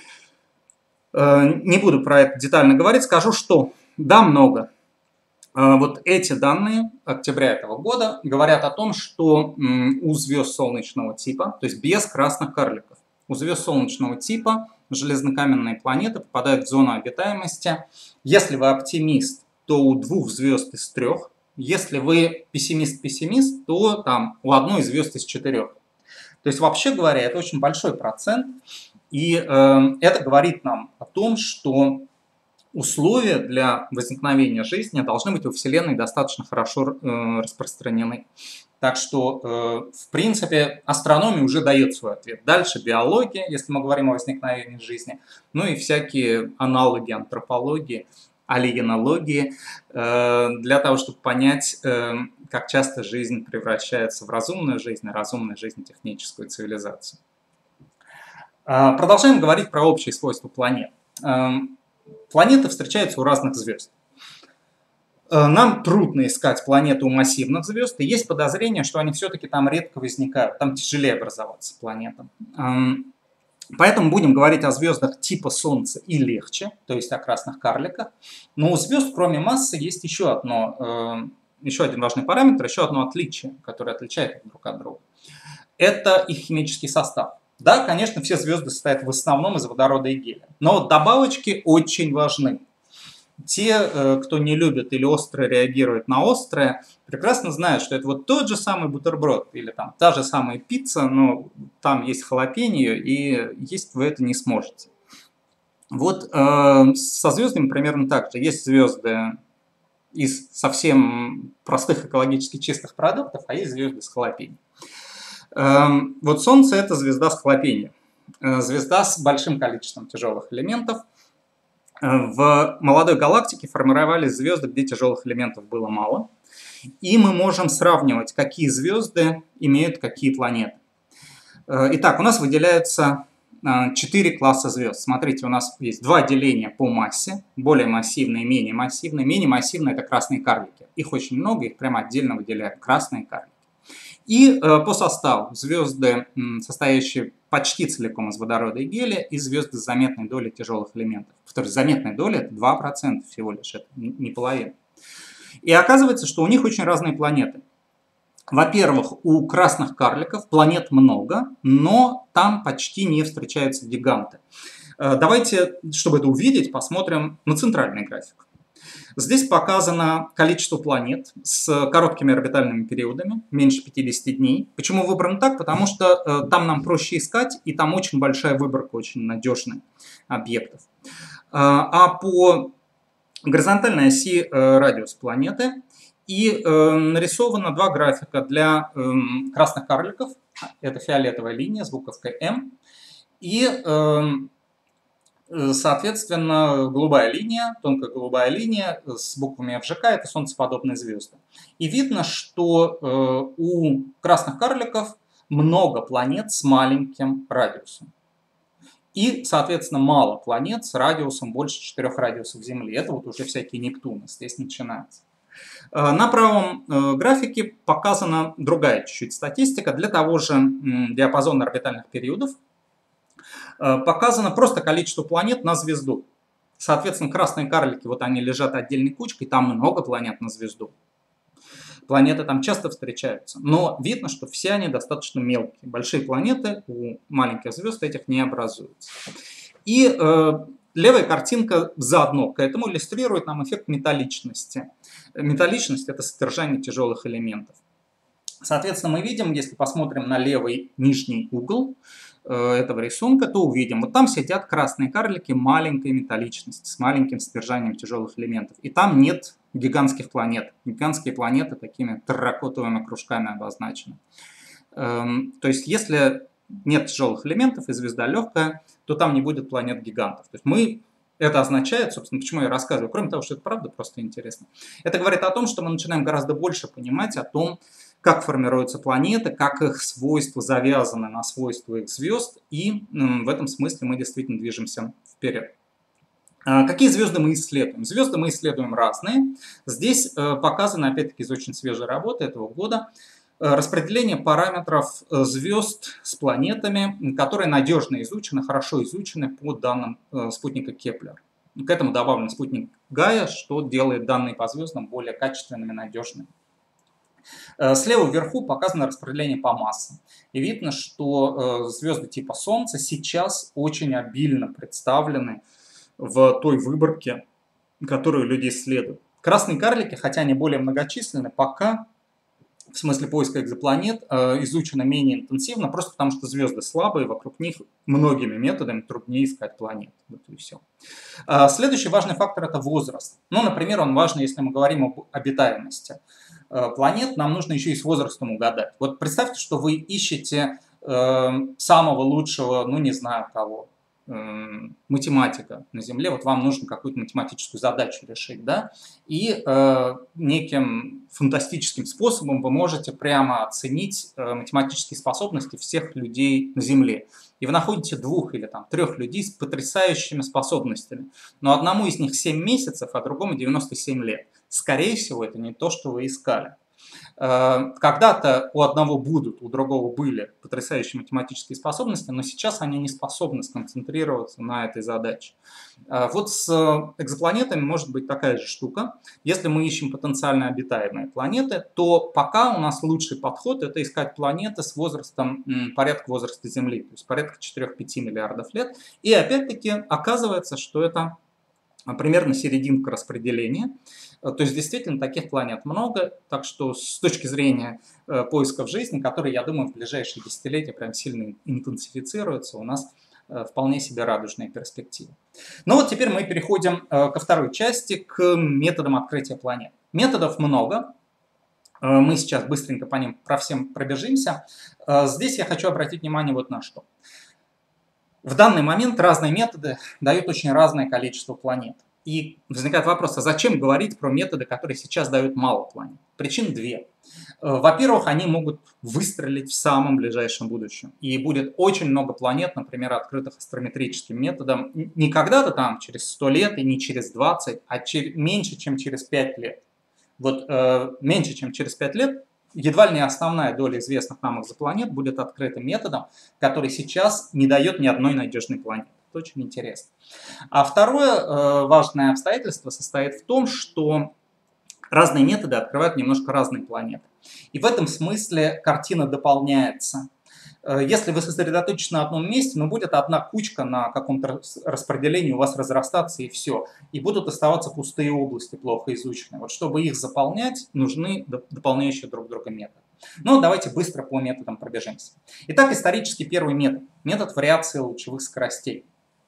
S1: Не буду про это детально говорить, скажу, что да, много. Вот эти данные октября этого года говорят о том, что у звезд солнечного типа, то есть без красных карликов, у звезд солнечного типа железнокаменные планеты попадают в зону обитаемости. Если вы оптимист, то у двух звезд из трех. Если вы пессимист-пессимист, то там у одной из звезд из четырех. То есть, вообще говоря, это очень большой процент. И э, это говорит нам о том, что условия для возникновения жизни должны быть во Вселенной достаточно хорошо э, распространены. Так что, э, в принципе, астрономия уже дает свой ответ. Дальше биология, если мы говорим о возникновении жизни, ну и всякие аналоги антропологии, алиенологии, э, для того, чтобы понять, э, как часто жизнь превращается в разумную жизнь, и разумную жизнь в техническую цивилизацию. Продолжаем говорить про общие свойства планет. Планеты встречаются у разных звезд. Нам трудно искать планеты у массивных звезд, и есть подозрение, что они все-таки там редко возникают, там тяжелее образоваться планетам. Поэтому будем говорить о звездах типа Солнца и легче, то есть о красных карликах. Но у звезд, кроме массы, есть еще, одно, еще один важный параметр, еще одно отличие, которое отличает их друг от друга. Это их химический состав. Да, конечно, все звезды состоят в основном из водорода и гелия. Но вот добавочки очень важны. Те, кто не любит или остро реагирует на острое, прекрасно знают, что это вот тот же самый бутерброд или там та же самая пицца, но там есть халапеньо, и есть вы это не сможете. Вот э, со звездами примерно так же. Есть звезды из совсем простых экологически чистых продуктов, а есть звезды с халапеньо. Э, вот Солнце – это звезда с халапеньо. Э, звезда с большим количеством тяжелых элементов. В молодой галактике формировались звезды, где тяжелых элементов было мало. И мы можем сравнивать, какие звезды имеют какие планеты. Итак, у нас выделяются четыре класса звезд. Смотрите, у нас есть два деления по массе. Более массивные и менее массивные. Менее массивные – это красные карлики. Их очень много, их прямо отдельно выделяют. Красные карлики. И по составу звезды, состоящие почти целиком из водорода и гелия, и звезды с заметной долей тяжелых элементов. Повторюсь, заметная доля – это два процента всего лишь, это не половина. И оказывается, что у них очень разные планеты. Во-первых, у красных карликов планет много, но там почти не встречаются гиганты. Давайте, чтобы это увидеть, посмотрим на центральный график. Здесь показано количество планет с короткими орбитальными периодами, меньше пятидесяти дней. Почему выбрано так? Потому что э, там нам проще искать, и там очень большая выборка очень надежных объектов. Э, а по горизонтальной оси э, радиус планеты и э, нарисовано два графика для э, красных карликов. Это фиолетовая линия с буковкой М. И э, соответственно, голубая линия, тонкая голубая линия с буквами эф жэ ка – это солнцеподобные звезды. И видно, что э, у красных карликов много планет с маленьким радиусом. И, соответственно, мало планет с радиусом больше четырёх радиусов Земли. Это вот уже всякие Нептуны здесь начинаются. Э, на правом э, графике показана другая чуть-чуть статистика для того же э, диапазона орбитальных периодов. Показано просто количество планет на звезду. Соответственно, красные карлики, вот они лежат отдельной кучкой, там много планет на звезду. Планеты там часто встречаются, но видно, что все они достаточно мелкие. Большие планеты у маленьких звезд этих не образуются. И э, левая картинка заодно к этому иллюстрирует нам эффект металличности. Металличность – это содержание тяжелых элементов. Соответственно, мы видим, если посмотрим на левый нижний угол этого рисунка, то увидим, вот там сидят красные карлики маленькой металличности, с маленьким содержанием тяжелых элементов. И там нет гигантских планет. Гигантские планеты такими терракотовыми кружками обозначены. Эм, то есть, если нет тяжелых элементов и звезда легкая, то там не будет планет-гигантов. То есть мы... Это означает, собственно, почему я рассказываю, кроме того, что это правда просто интересно. Это говорит о том, что мы начинаем гораздо больше понимать о том, как формируются планеты, как их свойства завязаны на свойства их звезд, и в этом смысле мы действительно движемся вперед. Какие звезды мы исследуем? Звезды мы исследуем разные. Здесь показано, опять-таки, из очень свежей работы этого года, распределение параметров звезд с планетами, которые надежно изучены, хорошо изучены по данным спутника Кеплер. К этому добавлен спутник Гая, что делает данные по звездам более качественными, надежными. Слева вверху показано распределение по массам. И видно, что звезды типа Солнца сейчас очень обильно представлены в той выборке, которую люди исследуют. Красные карлики, хотя они более многочисленны, пока в смысле поиска экзопланет изучены менее интенсивно, просто потому что звезды слабые, вокруг них многими методами труднее искать планеты. Вот и все. Следующий важный фактор – это возраст. Ну, например, он важен, если мы говорим об обитаемости планет, нам нужно еще и с возрастом угадать. Вот представьте, что вы ищете э, самого лучшего, ну не знаю кого, э, математика на Земле, вот вам нужно какую-то математическую задачу решить, да, и э, неким фантастическим способом вы можете прямо оценить э, математические способности всех людей на Земле. И вы находите двух или там трех людей с потрясающими способностями, но одному из них семь месяцев, а другому девяносто семь лет. Скорее всего, это не то, что вы искали. Когда-то у одного будут, у другого были потрясающие математические способности, но сейчас они не способны сконцентрироваться на этой задаче. Вот с экзопланетами может быть такая же штука. Если мы ищем потенциально обитаемые планеты, то пока у нас лучший подход – это искать планеты с возрастом, порядка возраста Земли, то есть порядка четырёх-пяти миллиардов лет. И опять-таки оказывается, что это примерно серединка распределения. То есть действительно таких планет много, так что с точки зрения э, поисков жизни, которые, я думаю, в ближайшие десятилетия прям сильно интенсифицируются, у нас э, вполне себе радужные перспективы. Ну вот теперь мы переходим э, ко второй части, к методам открытия планет. Методов много, э, мы сейчас быстренько по ним про всем пробежимся. Э, здесь я хочу обратить внимание вот на что. В данный момент разные методы дают очень разное количество планет. И возникает вопрос, а зачем говорить про методы, которые сейчас дают мало планет? Причин две. Во-первых, они могут выстрелить в самом ближайшем будущем. И будет очень много планет, например, открытых астрометрическим методом, не когда-то там через сто лет и не через двадцать, а чер- меньше, чем через пять лет. Вот э, меньше, чем через пять лет едва ли не основная доля известных нам экзопланет будет открытым методом, который сейчас не дает ни одной надежной планеты. Это очень интересно. А второе э, важное обстоятельство состоит в том, что разные методы открывают немножко разные планеты. И в этом смысле картина дополняется. Если вы сосредоточены на одном месте, ну будет одна кучка на каком-то распределении у вас разрастаться и все. И будут оставаться пустые области, плохо изученные. Вот чтобы их заполнять, нужны дополняющие друг друга методы. Ну давайте быстро по методам пробежимся. Итак, исторически первый метод. Метод вариации лучевых скоростей.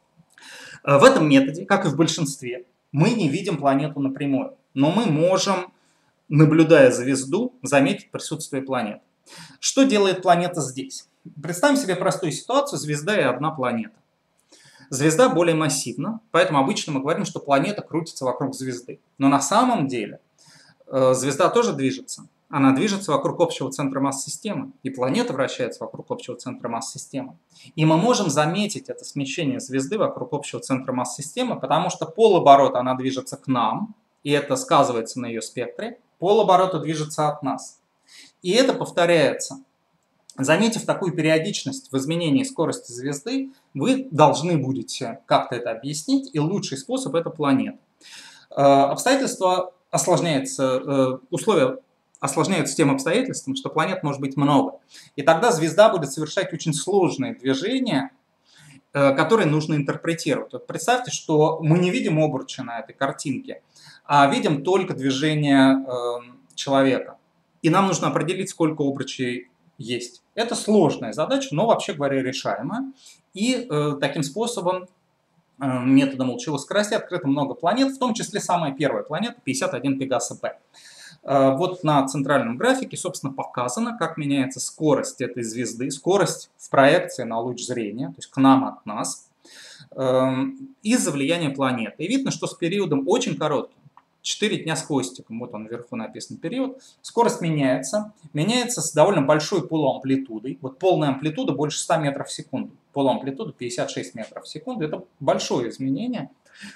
S1: В этом методе, как и в большинстве, мы не видим планету напрямую. Но мы можем, наблюдая звезду, заметить присутствие планет. Что делает планета здесь? Представим себе простую ситуацию, звезда и одна планета. Звезда более массивна, поэтому обычно мы говорим, что планета крутится вокруг звезды. Но на самом деле э, звезда тоже движется. Она движется вокруг общего центра масс системы, и планета вращается вокруг общего центра масс системы. И мы можем заметить это смещение звезды вокруг общего центра масс системы, потому что полоборота она движется к нам, и это сказывается на ее спектре, полоборота движется от нас. И это повторяется. Заметив такую периодичность в изменении скорости звезды, вы должны будете как-то это объяснить, и лучший способ – это планета. Обстоятельства осложняются, условия осложняются тем обстоятельством, что планет может быть много. И тогда звезда будет совершать очень сложные движения, которые нужно интерпретировать. Вот представьте, что мы не видим обруча на этой картинке, а видим только движение человека. И нам нужно определить, сколько обручей есть. Это сложная задача, но вообще говоря решаемая. И э, таким способом, э, методом лучевой скорости, открыто много планет, в том числе самая первая планета, пятьдесят один Пегаса Б. Э, вот на центральном графике, собственно, показано, как меняется скорость этой звезды, скорость в проекции на луч зрения, то есть к нам от нас, э, из-за влияния планеты. И видно, что с периодом очень коротким, четыре дня с хвостиком, вот он вверху написан период, скорость меняется, меняется с довольно большой полуамплитудой, вот полная амплитуда больше ста метров в секунду, полуамплитуда пятьдесят шесть метров в секунду, это большое изменение.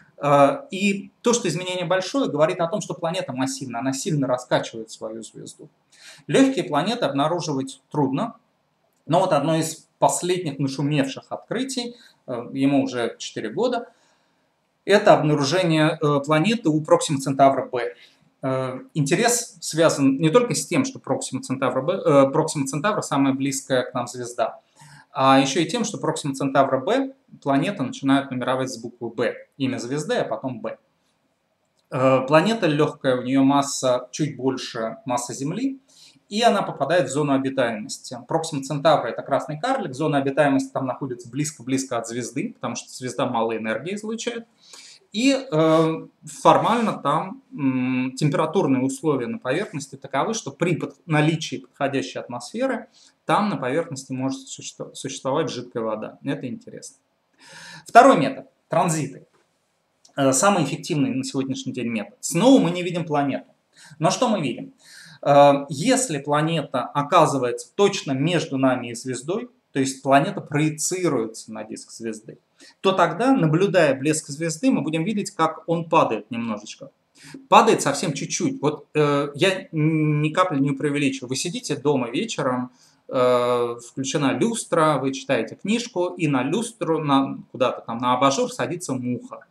S1: И то, что изменение большое, говорит о том, что планета массивна, она сильно раскачивает свою звезду. Легкие планеты обнаруживать трудно, но вот одно из последних нашумевших открытий, ему уже четыре года, это обнаружение планеты у Проксима Центавра Б. Интерес связан не только с тем, что Проксима Центавра Б, Проксима Центавра самая близкая к нам звезда, а еще и тем, что Проксима Центавра Б планета начинают нумеровать с буквы Б. Имя звезды, а потом Б. Планета легкая, у нее масса чуть больше массы Земли, и она попадает в зону обитаемости. Проксима Центавра – это красный карлик, зона обитаемости там находится близко-близко от звезды, потому что звезда мало энергии излучает. И э, формально там э, температурные условия на поверхности таковы, что при под, наличии подходящей атмосферы там на поверхности может существовать жидкая вода. Это интересно. Второй метод – транзиты. Э, самый эффективный на сегодняшний день метод. Снова мы не видим планету. Но что мы видим? Э, если планета оказывается точно между нами и звездой, то есть планета проецируется на диск звезды, то тогда, наблюдая блеск звезды, мы будем видеть, как он падает немножечко. Падает совсем чуть-чуть. Вот э, я ни капли не преувеличиваю. Вы сидите дома вечером, э, включена люстра, вы читаете книжку, и на люстру, на, куда-то там на абажур садится муха.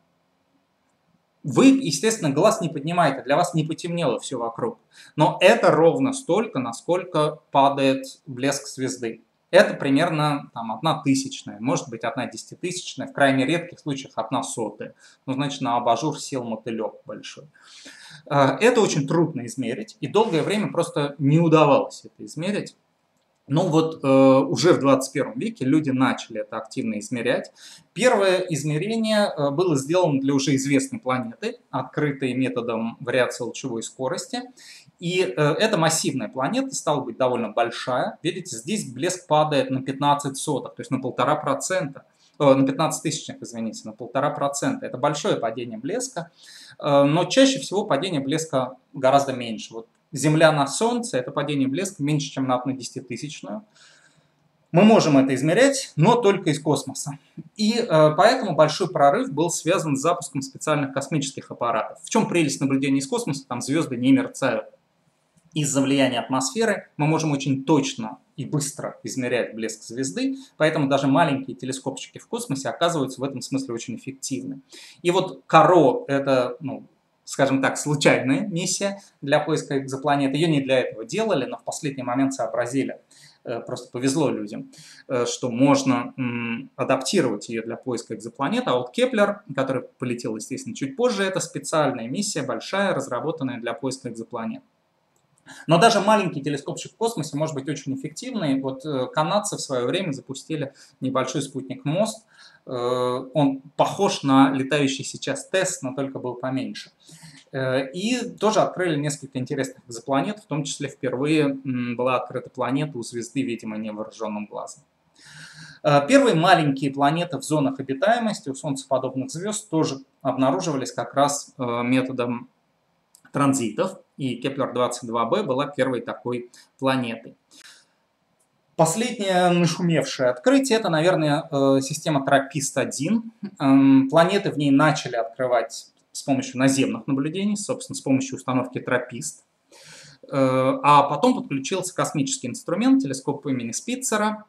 S1: Вы, естественно, глаз не поднимаете, для вас не потемнело все вокруг. Но это ровно столько, насколько падает блеск звезды. Это примерно там, одна тысячная, может быть одна десятитысячная, в крайне редких случаях одна сотая. Ну, значит, на абажур сел мотылек большой. Это очень трудно измерить, и долгое время просто не удавалось это измерить. Ну вот э, уже в двадцать первом веке люди начали это активно измерять. Первое измерение э, было сделано для уже известной планеты, открытой методом вариации лучевой скорости. И э, эта массивная планета стала быть довольно большая. Видите, здесь блеск падает на пятнадцать сотых, то есть на полтора процента. Э, на пятнадцать тысячных, извините, на полтора процента. Это большое падение блеска, э, но чаще всего падение блеска гораздо меньше. Вот Земля на Солнце – это падение блеска меньше, чем на одну десятитысячную. Мы можем это измерять, но только из космоса. И э, поэтому большой прорыв был связан с запуском специальных космических аппаратов. В чем прелесть наблюдения из космоса? Там звезды не мерцают. Из-за влияния атмосферы мы можем очень точно и быстро измерять блеск звезды, поэтому даже маленькие телескопчики в космосе оказываются в этом смысле очень эффективны. И вот КАРО – это, ну, скажем так, случайная миссия для поиска экзопланет. Ее не для этого делали, но в последний момент сообразили, просто повезло людям, что можно адаптировать ее для поиска экзопланет. А вот Кеплер, который полетел, естественно, чуть позже, это специальная миссия, большая, разработанная для поиска экзопланет. Но даже маленький телескопчик в космосе может быть очень эффективный. Вот канадцы в свое время запустили небольшой спутник МОСТ. Он похож на летающий сейчас ТЭСС, но только был поменьше. И тоже открыли несколько интересных экзопланет, в том числе впервые была открыта планета у звезды, видимо, невооруженным глазом. Первые маленькие планеты в зонах обитаемости у солнцеподобных звезд тоже обнаруживались как раз методом транзитов, и Кеплер двадцать два бэ была первой такой планетой. Последнее нашумевшее открытие – это, наверное, система Тропист один. Планеты в ней начали открывать с помощью наземных наблюдений, собственно, с помощью установки Тропист. А потом подключился космический инструмент, телескоп имени Спитцера,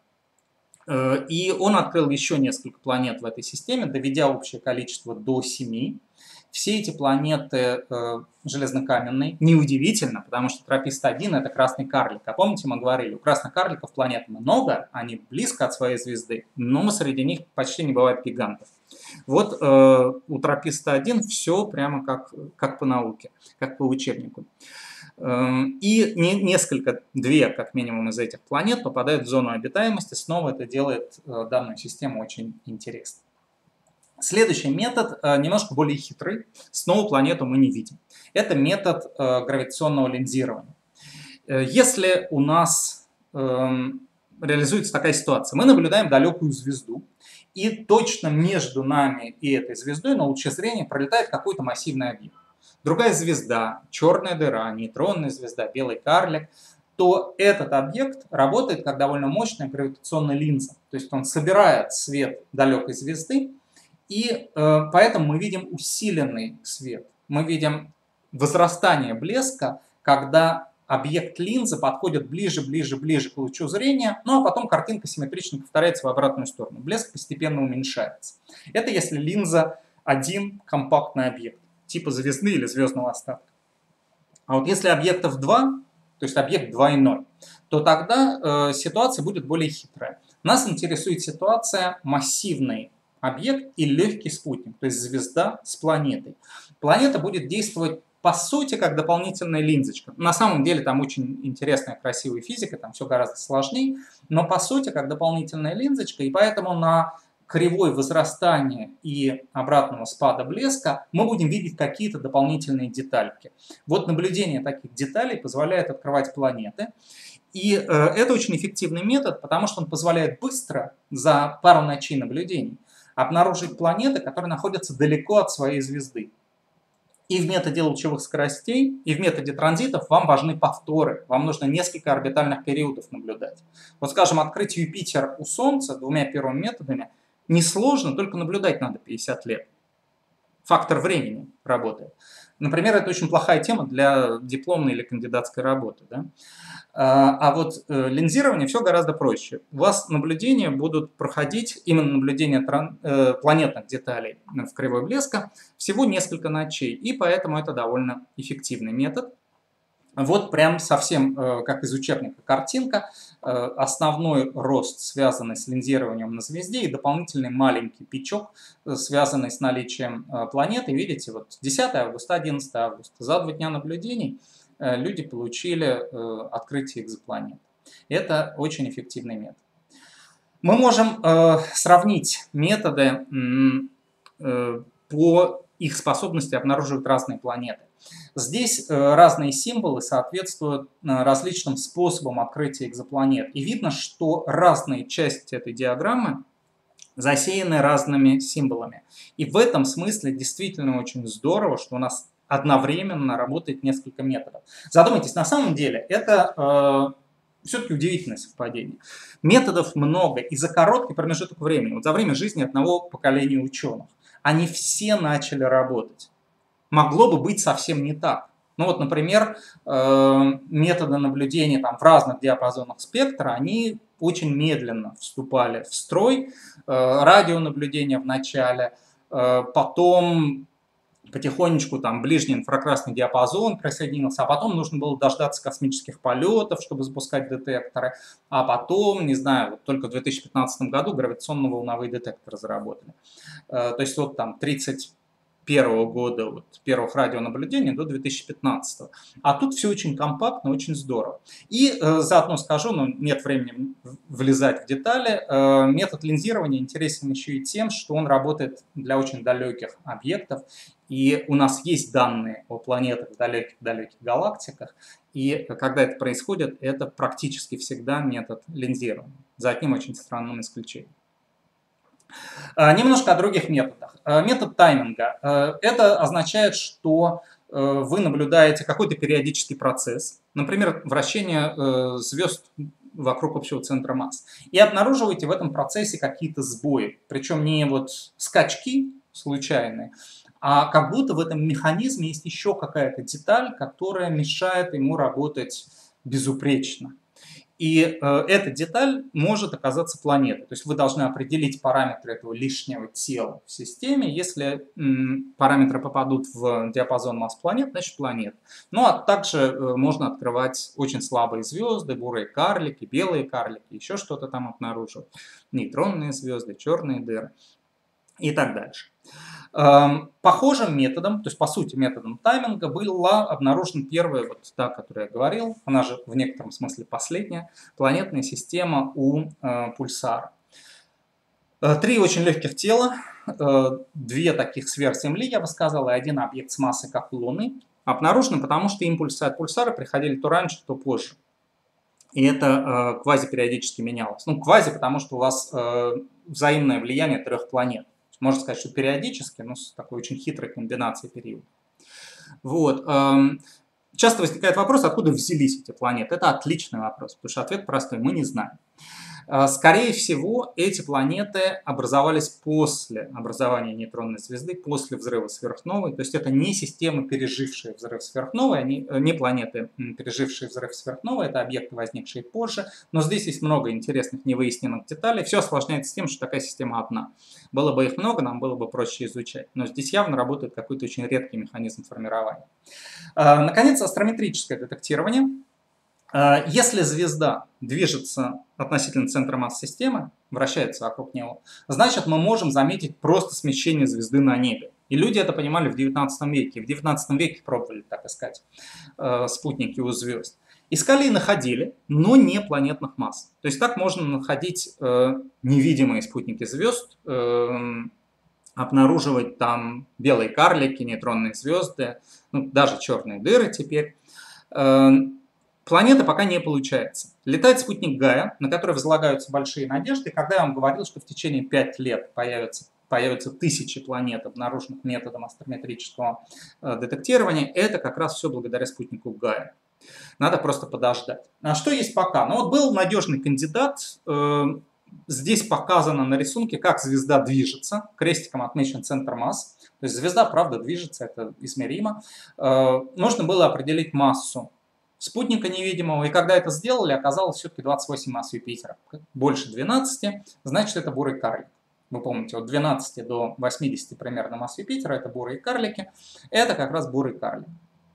S1: и он открыл еще несколько планет в этой системе, доведя общее количество до семи. Все эти планеты э, железнокаменные. Неудивительно, потому что Тропист один – это красный карлик. А помните, мы говорили, у красных карликов планет много, они близко от своей звезды, но среди них почти не бывает гигантов. Вот э, у Трописта один все прямо как, как по науке, как по учебнику. Э, и не, несколько, две как минимум из этих планет попадают в зону обитаемости. Снова это делает э, данную систему очень интересной. Следующий метод немножко более хитрый. Снова планету мы не видим. Это метод гравитационного линзирования. Если у нас реализуется такая ситуация, мы наблюдаем далекую звезду, и точно между нами и этой звездой на луче зрения пролетает какой-то массивный объект. Другая звезда, черная дыра, нейтронная звезда, белый карлик, то этот объект работает как довольно мощная гравитационная линза. То есть он собирает свет далекой звезды, и э, поэтому мы видим усиленный свет. Мы видим возрастание блеска, когда объект линзы подходит ближе, ближе, ближе к лучу зрения, ну а потом картинка симметрично повторяется в обратную сторону. Блеск постепенно уменьшается. Это если линза один компактный объект, типа звезды или звездного остатка. А вот если объектов два, то есть объект двойной, то тогда э, ситуация будет более хитрая. Нас интересует ситуация массивной объект и легкий спутник, то есть звезда с планетой. Планета будет действовать по сути как дополнительная линзочка. На самом деле там очень интересная, красивая физика, там все гораздо сложнее, но по сути как дополнительная линзочка, и поэтому на кривой возрастания и обратного спада блеска мы будем видеть какие-то дополнительные детальки. Вот наблюдение таких деталей позволяет открывать планеты. И э, это очень эффективный метод, потому что он позволяет быстро, за пару ночей наблюдений, обнаружить планеты, которые находятся далеко от своей звезды. И в методе лучевых скоростей, и в методе транзитов вам важны повторы. Вам нужно несколько орбитальных периодов наблюдать. Вот, скажем, открыть Юпитер у Солнца двумя первыми методами несложно, только наблюдать надо пятьдесят лет. Фактор времени работает. Например, это очень плохая тема для дипломной или кандидатской работы. Да? А вот линзирование все гораздо проще. У вас наблюдения будут проходить, именно наблюдение планетных деталей в кривой блеска, всего несколько ночей. И поэтому это довольно эффективный метод. Вот прям совсем как из учебника картинка. Основной рост, связанный с линзированием на звезде, и дополнительный маленький пичок, связанный с наличием планеты. Видите, вот десятое августа, одиннадцатое августа. За два дня наблюдений люди получили открытие экзопланет. Это очень эффективный метод. Мы можем сравнить методы по их способности обнаруживать разные планеты. Здесь разные символы соответствуют различным способам открытия экзопланет. И видно, что разные части этой диаграммы засеяны разными символами. И в этом смысле действительно очень здорово, что у нас одновременно работает несколько методов. Задумайтесь, на самом деле это э, все-таки удивительное совпадение. Методов много, и за короткий промежуток времени, вот за время жизни одного поколения ученых, они все начали работать. Могло бы быть совсем не так. Ну вот, например, методы наблюдения там, в разных диапазонах спектра, они очень медленно вступали в строй. Радионаблюдение в начале, потом потихонечку там ближний инфракрасный диапазон присоединился, а потом нужно было дождаться космических полетов, чтобы запускать детекторы, а потом, не знаю, вот только в две тысячи пятнадцатом году гравитационно-волновые детекторы заработали. То есть вот там тридцать первого года, вот, первых радионаблюдений до две тысячи пятнадцатого. А тут все очень компактно, очень здорово. И э, заодно скажу, но нет времени влезать в детали, э, метод линзирования интересен еще и тем, что он работает для очень далеких объектов. И у нас есть данные о планетах в далеких-далеких галактиках. И когда это происходит, это практически всегда метод линзирования, за одним очень странным исключением. Немножко о других методах. Метод тайминга. Это означает, что вы наблюдаете какой-то периодический процесс, например, вращение звезд вокруг общего центра масс, и обнаруживаете в этом процессе какие-то сбои. Причем не вот скачки случайные, а как будто в этом механизме есть еще какая-то деталь, которая мешает ему работать безупречно. И э, эта деталь может оказаться планетой. То есть вы должны определить параметры этого лишнего тела в системе. Если м, параметры попадут в диапазон масс планет, значит планета. Ну а также э, можно открывать очень слабые звезды, бурые карлики, белые карлики, еще что-то там обнаруживать. Нейтронные звезды, черные дыры и так дальше. Похожим методом, то есть по сути методом тайминга, была обнаружена первая, вот та, о которой я говорил, она же в некотором смысле последняя, планетная система у э, пульсара. Три очень легких тела, э, две таких сверх-Земли, я бы сказал, и один объект с массой, как у Луны, обнаружены, потому что импульсы от пульсара приходили то раньше, то позже. И это э, квазипериодически менялось. Ну, квази, потому что у вас э, взаимное влияние трех планет. Можно сказать, что периодически, но с такой очень хитрой комбинацией периодов. Вот. Часто возникает вопрос, откуда взялись эти планеты. Это отличный вопрос, потому что ответ простой, мы не знаем. Скорее всего, эти планеты образовались после образования нейтронной звезды, после взрыва сверхновой. То есть это не системы, пережившие взрыв сверхновой, они, не планеты, пережившие взрыв сверхновой, это объекты, возникшие позже. Но здесь есть много интересных невыясненных деталей. Все осложняется тем, что такая система одна. Было бы их много, нам было бы проще изучать. Но здесь явно работает какой-то очень редкий механизм формирования. Наконец, астрометрическое детектирование. Если звезда движется относительно центра масс системы, вращается вокруг него, значит мы можем заметить просто смещение звезды на небе. И люди это понимали в девятнадцатом веке. В девятнадцатом веке пробовали так искать э, спутники у звезд. Искали и находили, но не планетных масс. То есть так можно находить э, невидимые спутники звезд, э, обнаруживать там белые карлики, нейтронные звезды, ну, даже черные дыры теперь. Э, Планеты пока не получается. Летает спутник Гая, на который возлагаются большие надежды. Когда я вам говорил, что в течение пяти лет появятся, появятся тысячи планет, обнаруженных методом астрометрического э, детектирования, это как раз все благодаря спутнику Гая. Надо просто подождать. А что есть пока? Ну вот был надежный кандидат. Э, здесь показано на рисунке, как звезда движется. Крестиком отмечен центр масс. То есть звезда, правда, движется, это измеримо. Э, нужно было определить массу спутника невидимого, и когда это сделали, оказалось все-таки двадцать восемь масс Юпитера. Больше двенадцати, значит это бурый карлик. Вы помните, от двенадцати до восьмидесяти примерно масс Юпитера это бурые карлики. Это как раз бурый карлик.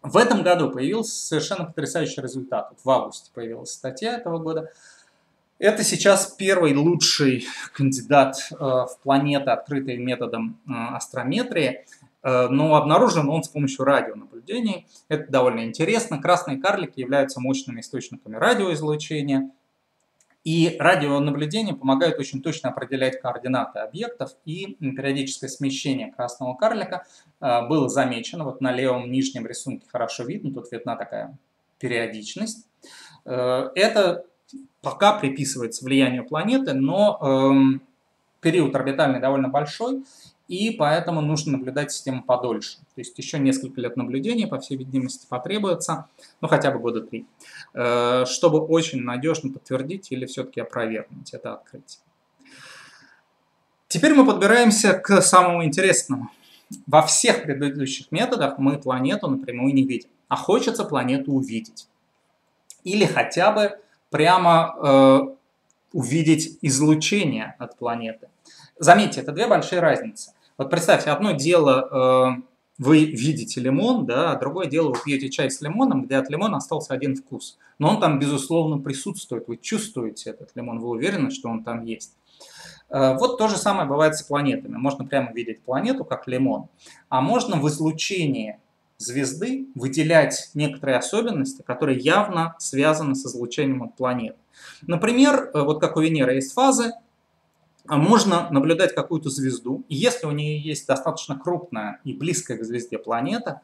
S1: В этом году появился совершенно потрясающий результат. Вот в августе появилась статья этого года. Это сейчас первый лучший кандидат э, в планеты, открытый методом э, астрометрии, э, но обнаружен он с помощью радионаблюдений. Это довольно интересно. Красные карлики являются мощными источниками радиоизлучения. И радионаблюдения помогают очень точно определять координаты объектов, и периодическое смещение красного карлика э, было замечено. Вот на левом нижнем рисунке хорошо видно, тут видна такая периодичность. Э, это пока приписывается влиянию планеты, но э, период орбитальный довольно большой, и поэтому нужно наблюдать систему подольше. То есть еще несколько лет наблюдений, по всей видимости, потребуется, ну хотя бы года три, э, чтобы очень надежно подтвердить или все-таки опровергнуть это открытие. Теперь мы подбираемся к самому интересному. Во всех предыдущих методах мы планету напрямую не видим, а хочется планету увидеть. Или хотя бы прямо э, увидеть излучение от планеты. Заметьте, это две большие разницы. Вот представьте, одно дело э, вы видите лимон, да, а другое дело вы пьете чай с лимоном, где от лимона остался один вкус. Но он там, безусловно, присутствует. Вы чувствуете этот лимон, вы уверены, что он там есть. Э, вот то же самое бывает с планетами. Можно прямо видеть планету как лимон, а можно в излучении звезды выделять некоторые особенности, которые явно связаны с излучением от планет. Например, вот как у Венеры есть фазы, можно наблюдать какую-то звезду, и если у нее есть достаточно крупная и близкая к звезде планета,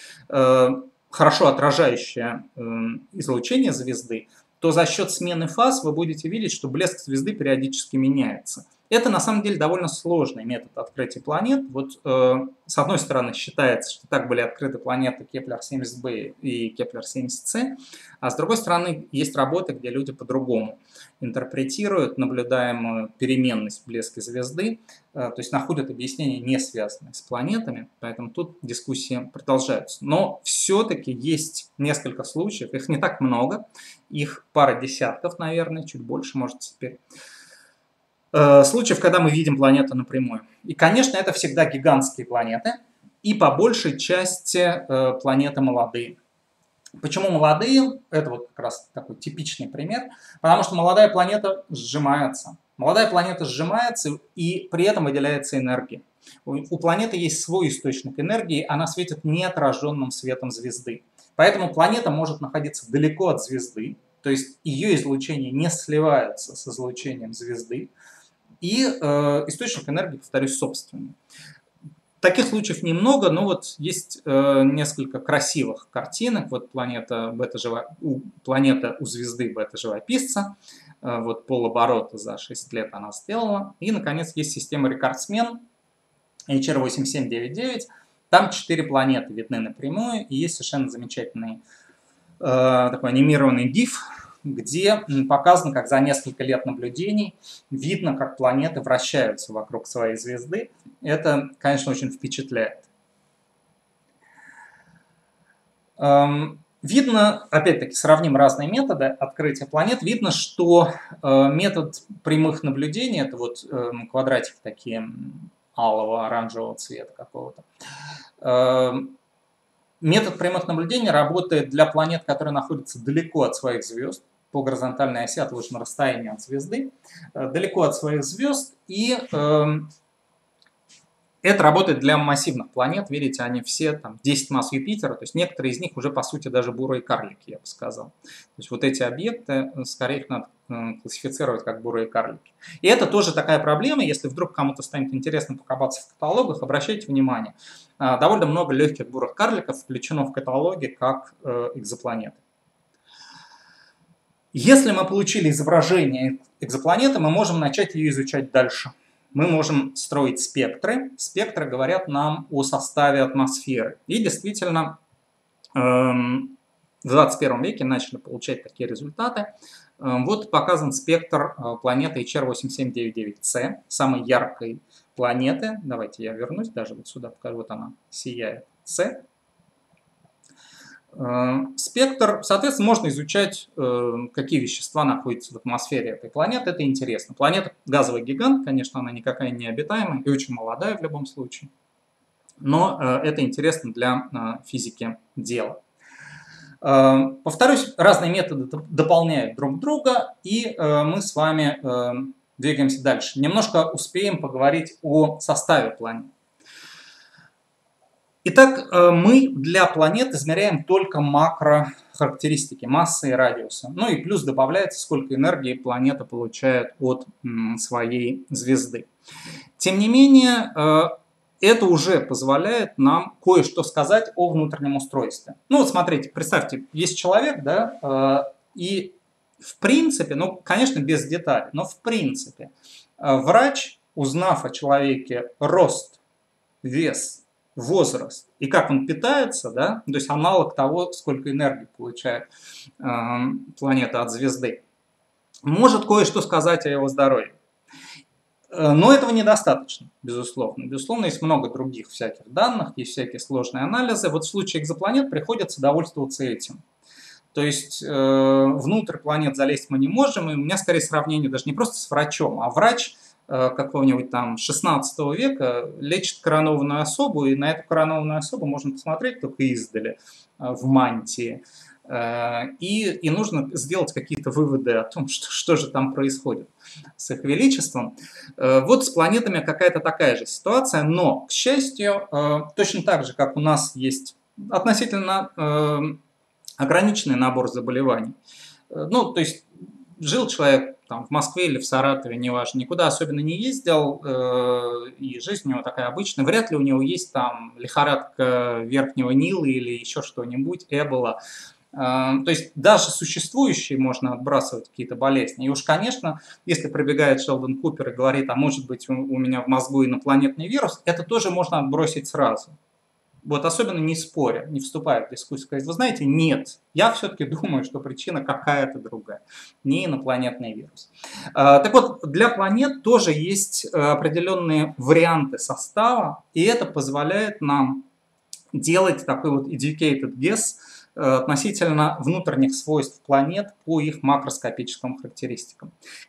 S1: хорошо отражающая излучение звезды, то за счет смены фаз вы будете видеть, что блеск звезды периодически меняется. Это на самом деле довольно сложный метод открытия планет. Вот э, с одной стороны считается, что так были открыты планеты Кеплер семьдесят бэ и Кеплер семьдесят цэ, а с другой стороны есть работы, где люди по-другому интерпретируют наблюдаемую переменность в блеске звезды, э, то есть находят объяснения, не связанные с планетами, поэтому тут дискуссии продолжаются. Но все-таки есть несколько случаев, их не так много, их пара десятков, наверное, чуть больше, может, теперь, случаев, когда мы видим планету напрямую. И, конечно, это всегда гигантские планеты, и по большей части э, планеты молодые. Почему молодые? Это вот как раз такой типичный пример. Потому что молодая планета сжимается. Молодая планета сжимается, и при этом выделяется энергия. У, у планеты есть свой источник энергии, она светит неотраженным светом звезды. Поэтому планета может находиться далеко от звезды, то есть ее излучение не сливается с излучением звезды, и э, источник энергии, повторюсь, собственный. Таких случаев немного, но вот есть э, несколько красивых картинок. Вот планета, бета-живо... у, планета у звезды бета-живописца. Э, вот полоборота за шесть лет она сделала. И, наконец, есть система рекордсмен эйч эр восемь семь девять девять. Там четыре планеты видны напрямую. И есть совершенно замечательный э, такой анимированный гиф, где показано, как за несколько лет наблюдений видно, как планеты вращаются вокруг своей звезды. Это, конечно, очень впечатляет. Видно, опять-таки, сравним разные методы открытия планет. Видно, что метод прямых наблюдений, это вот квадратики такие алого, оранжевого цвета какого-то, метод прямых наблюдений работает для планет, которые находятся далеко от своих звезд, по горизонтальной оси от лучшего расстояния от звезды, далеко от своих звезд, и э, это работает для массивных планет. Видите, они все там десять масс Юпитера, то есть некоторые из них уже по сути даже бурые карлики, я бы сказал. То есть вот эти объекты, скорее их надо э, классифицировать как бурые карлики. И это тоже такая проблема, если вдруг кому-то станет интересно покопаться в каталогах, обращайте внимание, э, довольно много легких бурых карликов включено в каталоге как э, экзопланеты. Если мы получили изображение экзопланеты, мы можем начать ее изучать дальше. Мы можем строить спектры. Спектры говорят нам о составе атмосферы. И действительно, в двадцать первом веке начали получать такие результаты. Вот показан спектр планеты эйч эр восемь семь девять девять цэ, самой яркой планеты. Давайте я вернусь даже вот сюда, покажу, вот она сияет, С. Спектр, соответственно, можно изучать, какие вещества находятся в атмосфере этой планеты. Это интересно. Планета газовый гигант, конечно, она никакая не обитаемая и очень молодая в любом случае. Но это интересно для физики дела. Повторюсь, разные методы дополняют друг друга, и мы с вами двигаемся дальше. Немножко успеем поговорить о составе планет. Итак, мы для планет измеряем только макрохарактеристики, массы и радиуса. Ну и плюс добавляется, сколько энергии планета получает от своей звезды. Тем не менее, это уже позволяет нам кое-что сказать о внутреннем устройстве. Ну вот смотрите, представьте, есть человек, да, и в принципе, ну, конечно, без деталей, но в принципе, врач, узнав о человеке рост, вес, возраст и как он питается, да, то есть аналог того, сколько энергии получает э, планета от звезды, может кое-что сказать о его здоровье. Но этого недостаточно, безусловно. Безусловно, есть много других всяких данных, есть всякие сложные анализы. Вот в случае экзопланет приходится довольствоваться этим. То есть э, внутрь планет залезть мы не можем, и у меня скорее сравнение даже не просто с врачом, а врач какого-нибудь там шестнадцатого века лечит коронованную особу, и на эту коронованную особу можно посмотреть только издали в мантии. И, и нужно сделать какие-то выводы о том, что, что же там происходит с их величеством. Вот с планетами какая-то такая же ситуация, но, к счастью, точно так же, как у нас есть относительно ограниченный набор заболеваний. Ну, то есть жил человек там, в Москве или в Саратове, неважно, никуда особенно не ездил, э, и жизнь у него такая обычная. Вряд ли у него есть там лихорадка Верхнего Нила или еще что-нибудь, Эбола. Э, то есть даже существующие можно отбрасывать какие-то болезни. И уж, конечно, если прибегает Шелдон Купер и говорит, а может быть у, у меня в мозгу инопланетный вирус, это тоже можно отбросить сразу. Вот особенно не споря, не вступая в дискуссию, сказать, вы знаете, нет, я все-таки думаю, что причина какая-то другая, не инопланетный вирус. Так вот, для планет тоже есть определенные варианты состава, и это позволяет нам делать такой вот educated guess относительно внутренних свойств планет по их макроскопическим характеристикам.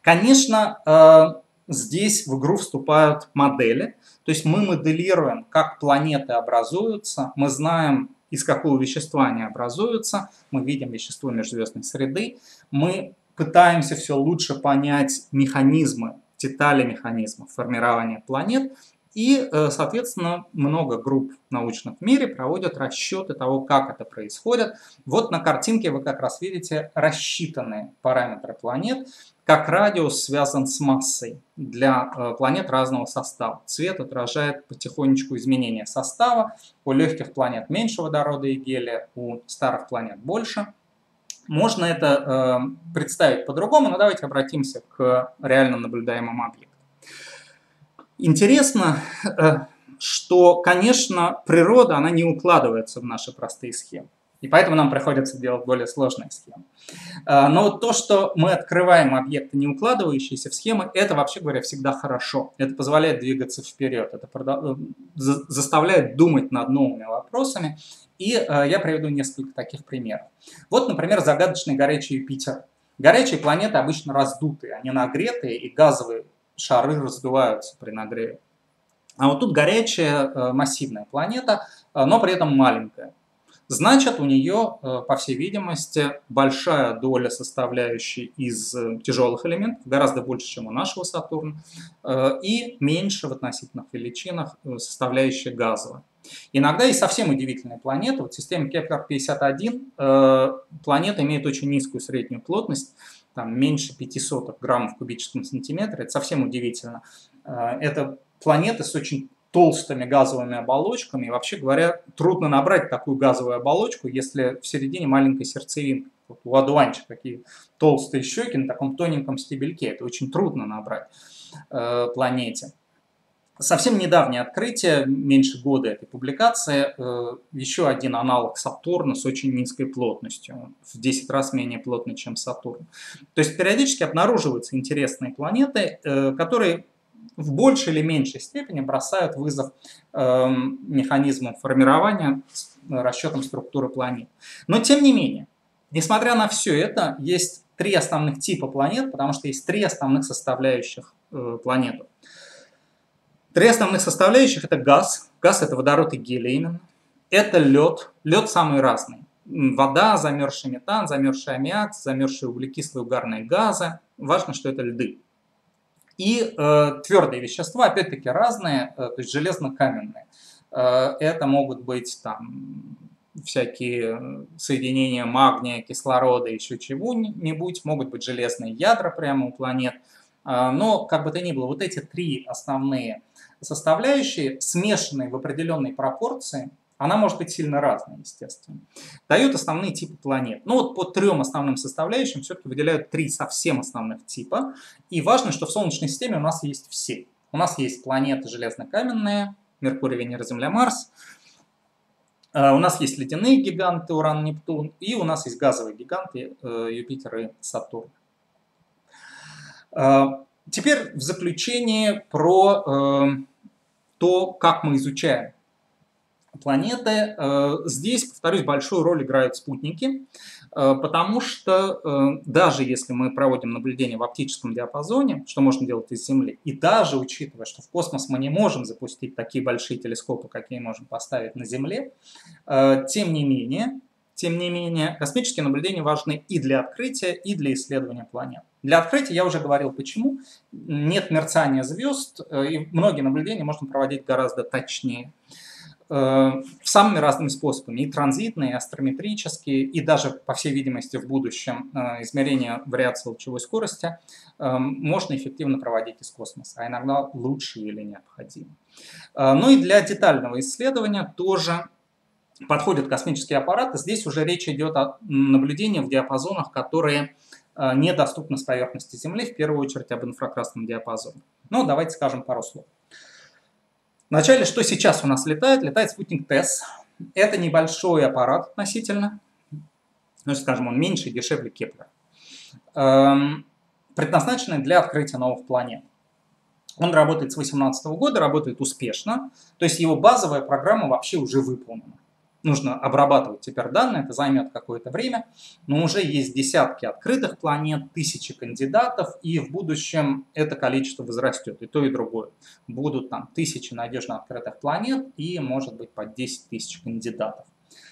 S1: Конечно, здесь в игру вступают модели, то есть мы моделируем, как планеты образуются, мы знаем, из какого вещества они образуются, мы видим вещество межзвездной среды, мы пытаемся все лучше понять механизмы, детали механизмов формирования планет, и, соответственно, много групп научных в мире проводят расчеты того, как это происходит. Вот на картинке вы как раз видите рассчитанные параметры планет, как радиус связан с массой для планет разного состава. Цвет отражает потихонечку изменение состава. У легких планет меньше водорода и гелия, у старых планет больше. Можно это э, представить по-другому, но давайте обратимся к реально наблюдаемым объектам. Интересно, э, что, конечно, природа, она не укладывается в наши простые схемы. И поэтому нам приходится делать более сложные схемы. Но вот то, что мы открываем объекты, не укладывающиеся в схемы, это, вообще говоря, всегда хорошо. Это позволяет двигаться вперед, это заставляет думать над новыми вопросами. И я приведу несколько таких примеров. Вот, например, загадочный горячий Юпитер. Горячие планеты обычно раздутые, они нагретые, и газовые шары раздуваются при нагреве. А вот тут горячая массивная планета, но при этом маленькая. Значит, у нее, по всей видимости, большая доля составляющей из тяжелых элементов, гораздо больше, чем у нашего Сатурна, и меньше в относительных величинах составляющая газовая. Иногда есть совсем удивительные планеты. Вот в системе Кеплер пятьдесят один планета имеет очень низкую среднюю плотность, там меньше пятисот граммов в кубическом сантиметре. Это совсем удивительно. Это планеты с очень толстыми газовыми оболочками. И, вообще говоря, трудно набрать такую газовую оболочку, если в середине маленькая сердцевинка. Вот у одуванчика такие толстые щеки на таком тоненьком стебельке. Это очень трудно набрать э, планете. Совсем недавнее открытие, меньше года этой публикации, э, еще один аналог Сатурна с очень низкой плотностью, в десять раз менее плотный, чем Сатурн. То есть периодически обнаруживаются интересные планеты, э, которые в большей или меньшей степени бросают вызов э, механизмам формирования, расчетам структуры планет. Но тем не менее, несмотря на все это, есть три основных типа планет, потому что есть три основных составляющих э, планеты. Три основных составляющих – это газ. Газ – это водород и гелий именно. Это лед. Лед самый разный. вода, замерзший метан, замерзший аммиак, замерзшие углекислые угарные газы. Важно, что это льды. И э, твердые вещества, опять-таки, разные, э, то есть железно-каменные. Э, это могут быть там всякие соединения магния, кислорода, еще чего-нибудь, могут быть железные ядра прямо у планет. Э, но, как бы то ни было, вот эти три основные составляющие, смешанные в определенной пропорции, она может быть сильно разной, естественно, дают основные типы планет. Ну вот по трем основным составляющим все-таки выделяют три совсем основных типа. И важно, что в Солнечной системе у нас есть все. У нас есть планеты железно-каменные, Меркурий, Венера, Земля, Марс. У нас есть ледяные гиганты, Уран, Нептун. И у нас есть газовые гиганты, Юпитер и Сатурн. Теперь в заключение про то, как мы изучаем планеты. Здесь, повторюсь, большую роль играют спутники, потому что даже если мы проводим наблюдения в оптическом диапазоне, что можно делать из Земли, и даже учитывая, что в космос мы не можем запустить такие большие телескопы, какие можем поставить на Земле, тем не менее, тем не менее, космические наблюдения важны и для открытия, и для исследования планет. Для открытия я уже говорил, почему. Нет мерцания звезд, и многие наблюдения можно проводить гораздо точнее. Самыми разными способами, и транзитные, и астрометрические, и даже, по всей видимости, в будущем измерение вариации лучевой скорости можно эффективно проводить из космоса, а иногда лучше или необходимо. Ну и для детального исследования тоже подходят космические аппараты. Здесь уже речь идет о наблюдении в диапазонах, которые недоступны с поверхности Земли, в первую очередь об инфракрасном диапазоне. Ну, давайте скажем пару слов. Вначале, что сейчас у нас летает? Летает спутник ТЭСС. Это небольшой аппарат относительно. Ну, скажем, он меньше и дешевле Кеплера. Эм, предназначенный для открытия новых планет. Он работает с две тысячи восемнадцатого года, работает успешно. То есть его базовая программа вообще уже выполнена. Нужно обрабатывать теперь данные, это займет какое-то время, но уже есть десятки открытых планет, тысячи кандидатов, и в будущем это количество возрастет, и то, и другое. Будут там тысячи надежно открытых планет и, может быть, по десять тысяч кандидатов.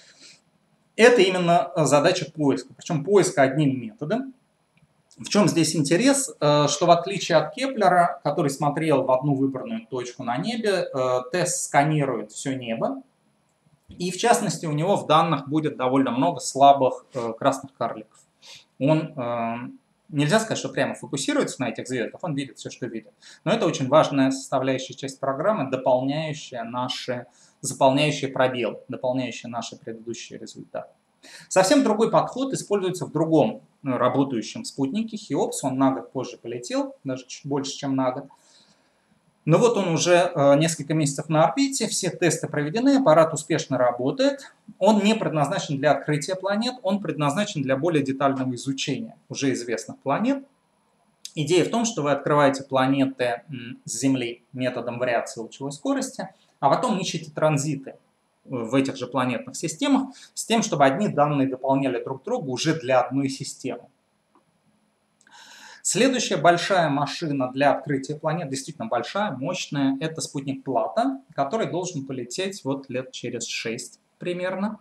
S1: Это именно задача поиска, причем поиска одним методом. В чем здесь интерес? Что в отличие от Кеплера, который смотрел в одну выбранную точку на небе, ТЭСС сканирует все небо. И в частности у него в данных будет довольно много слабых э, красных карликов. Он, э, нельзя сказать, что прямо фокусируется на этих звездах, он видит все, что видит. Но это очень важная составляющая часть программы, дополняющая наши, заполняющая пробелы, дополняющая наши предыдущие результаты. Совсем другой подход используется в другом ну, работающем спутнике, Хеопс. Он на год позже полетел, даже чуть больше, чем на год. Но вот он уже э, несколько месяцев на орбите, все тесты проведены, аппарат успешно работает. Он не предназначен для открытия планет, он предназначен для более детального изучения уже известных планет. Идея в том, что вы открываете планеты с Земли методом вариации лучевой скорости, а потом ищете транзиты в этих же планетных системах с тем, чтобы одни данные дополняли друг друга уже для одной системы. Следующая большая машина для открытия планет, действительно большая, мощная, это спутник Плата, который должен полететь вот лет через шесть примерно.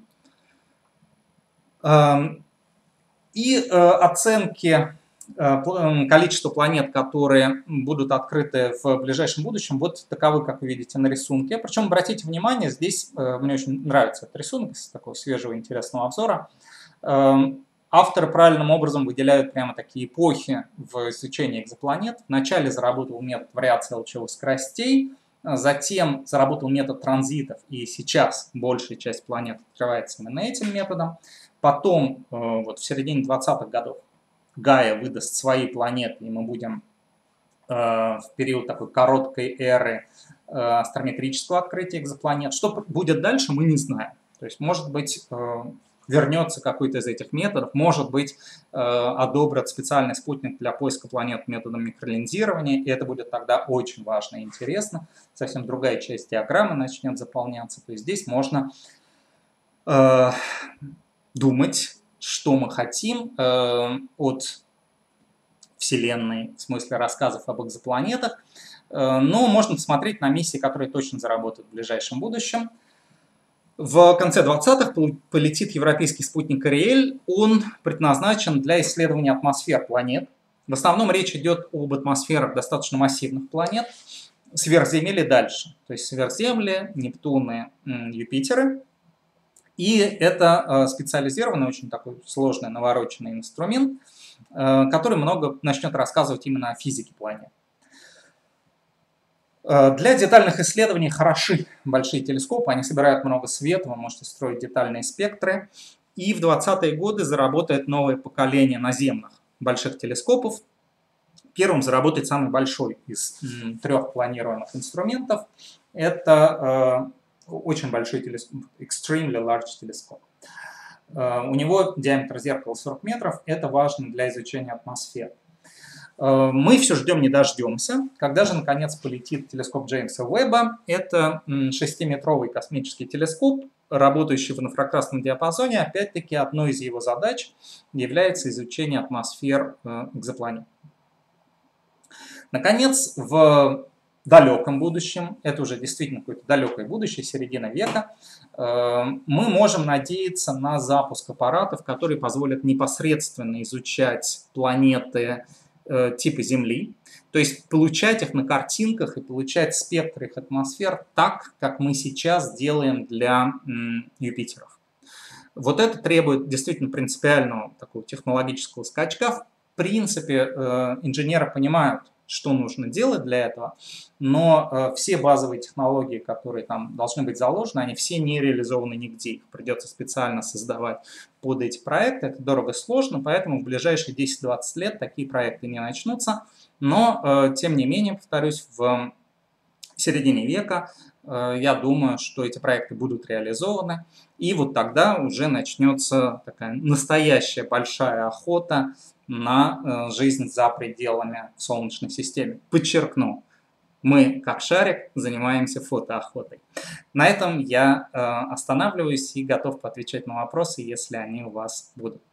S1: И оценки количества планет, которые будут открыты в ближайшем будущем, вот таковы, как вы видите на рисунке. Причем, обратите внимание, здесь мне очень нравится этот рисунок с такого свежего интересного обзора. Авторы правильным образом выделяют прямо такие эпохи в изучении экзопланет. Вначале заработал метод вариации лучевых скоростей, затем заработал метод транзитов, и сейчас большая часть планет открывается именно этим методом. Потом, вот в середине двадцатых годов, Гайя выдаст свои планеты, и мы будем в период такой короткой эры астрометрического открытия экзопланет. Что будет дальше, мы не знаем. То есть, может быть, вернется какой-то из этих методов, может быть, э, одобрят специальный спутник для поиска планет методом микролинзирования, и это будет тогда очень важно и интересно. Совсем другая часть диаграммы начнет заполняться. То есть здесь можно э, думать, что мы хотим э, от Вселенной, в смысле рассказов об экзопланетах, э, но можно посмотреть на миссии, которые точно заработают в ближайшем будущем. В конце двадцатых полетит европейский спутник Ариэль. Он предназначен для исследования атмосфер планет. В основном речь идет об атмосферах достаточно массивных планет, сверхземель и дальше. То есть сверхземли, Нептуны, Юпитеры. И это специализированный, очень такой сложный, навороченный инструмент, который много начнет рассказывать именно о физике планет. Для детальных исследований хороши большие телескопы, они собирают много света, вы можете строить детальные спектры. И в двадцатые годы заработает новое поколение наземных больших телескопов. Первым заработает самый большой из м, трех планируемых инструментов. Это э, очень большой телескоп, extremely large телескоп. Э, у него диаметр зеркала сорок метров, это важно для изучения атмосфер. Мы все ждем, не дождемся. Когда же, наконец, полетит телескоп Джеймса Уэбба? Это шестиметровый космический телескоп, работающий в инфракрасном диапазоне. Опять-таки, одной из его задач является изучение атмосфер экзопланет. Наконец, в далеком будущем, это уже действительно какое-то далекое будущее, середина века, мы можем надеяться на запуск аппаратов, которые позволят непосредственно изучать планеты типа Земли, то есть получать их на картинках и получать спектр их атмосфер так, как мы сейчас делаем для м, Юпитеров. Вот это требует действительно принципиального такого технологического скачка. В принципе, э, инженеры понимают, что нужно делать для этого, но э, все базовые технологии, которые там должны быть заложены, они все не реализованы нигде. Их придется специально создавать под эти проекты. Это дорого и сложно, поэтому в ближайшие десять-двадцать лет такие проекты не начнутся. Но, э, тем не менее, повторюсь, в середине века э, я думаю, что эти проекты будут реализованы. И вот тогда уже начнется такая настоящая большая охота на жизнь за пределами Солнечной системы. Подчеркну, мы, как Шарик, занимаемся фотоохотой. На этом я э, останавливаюсь и готов поотвечать на вопросы, если они у вас будут.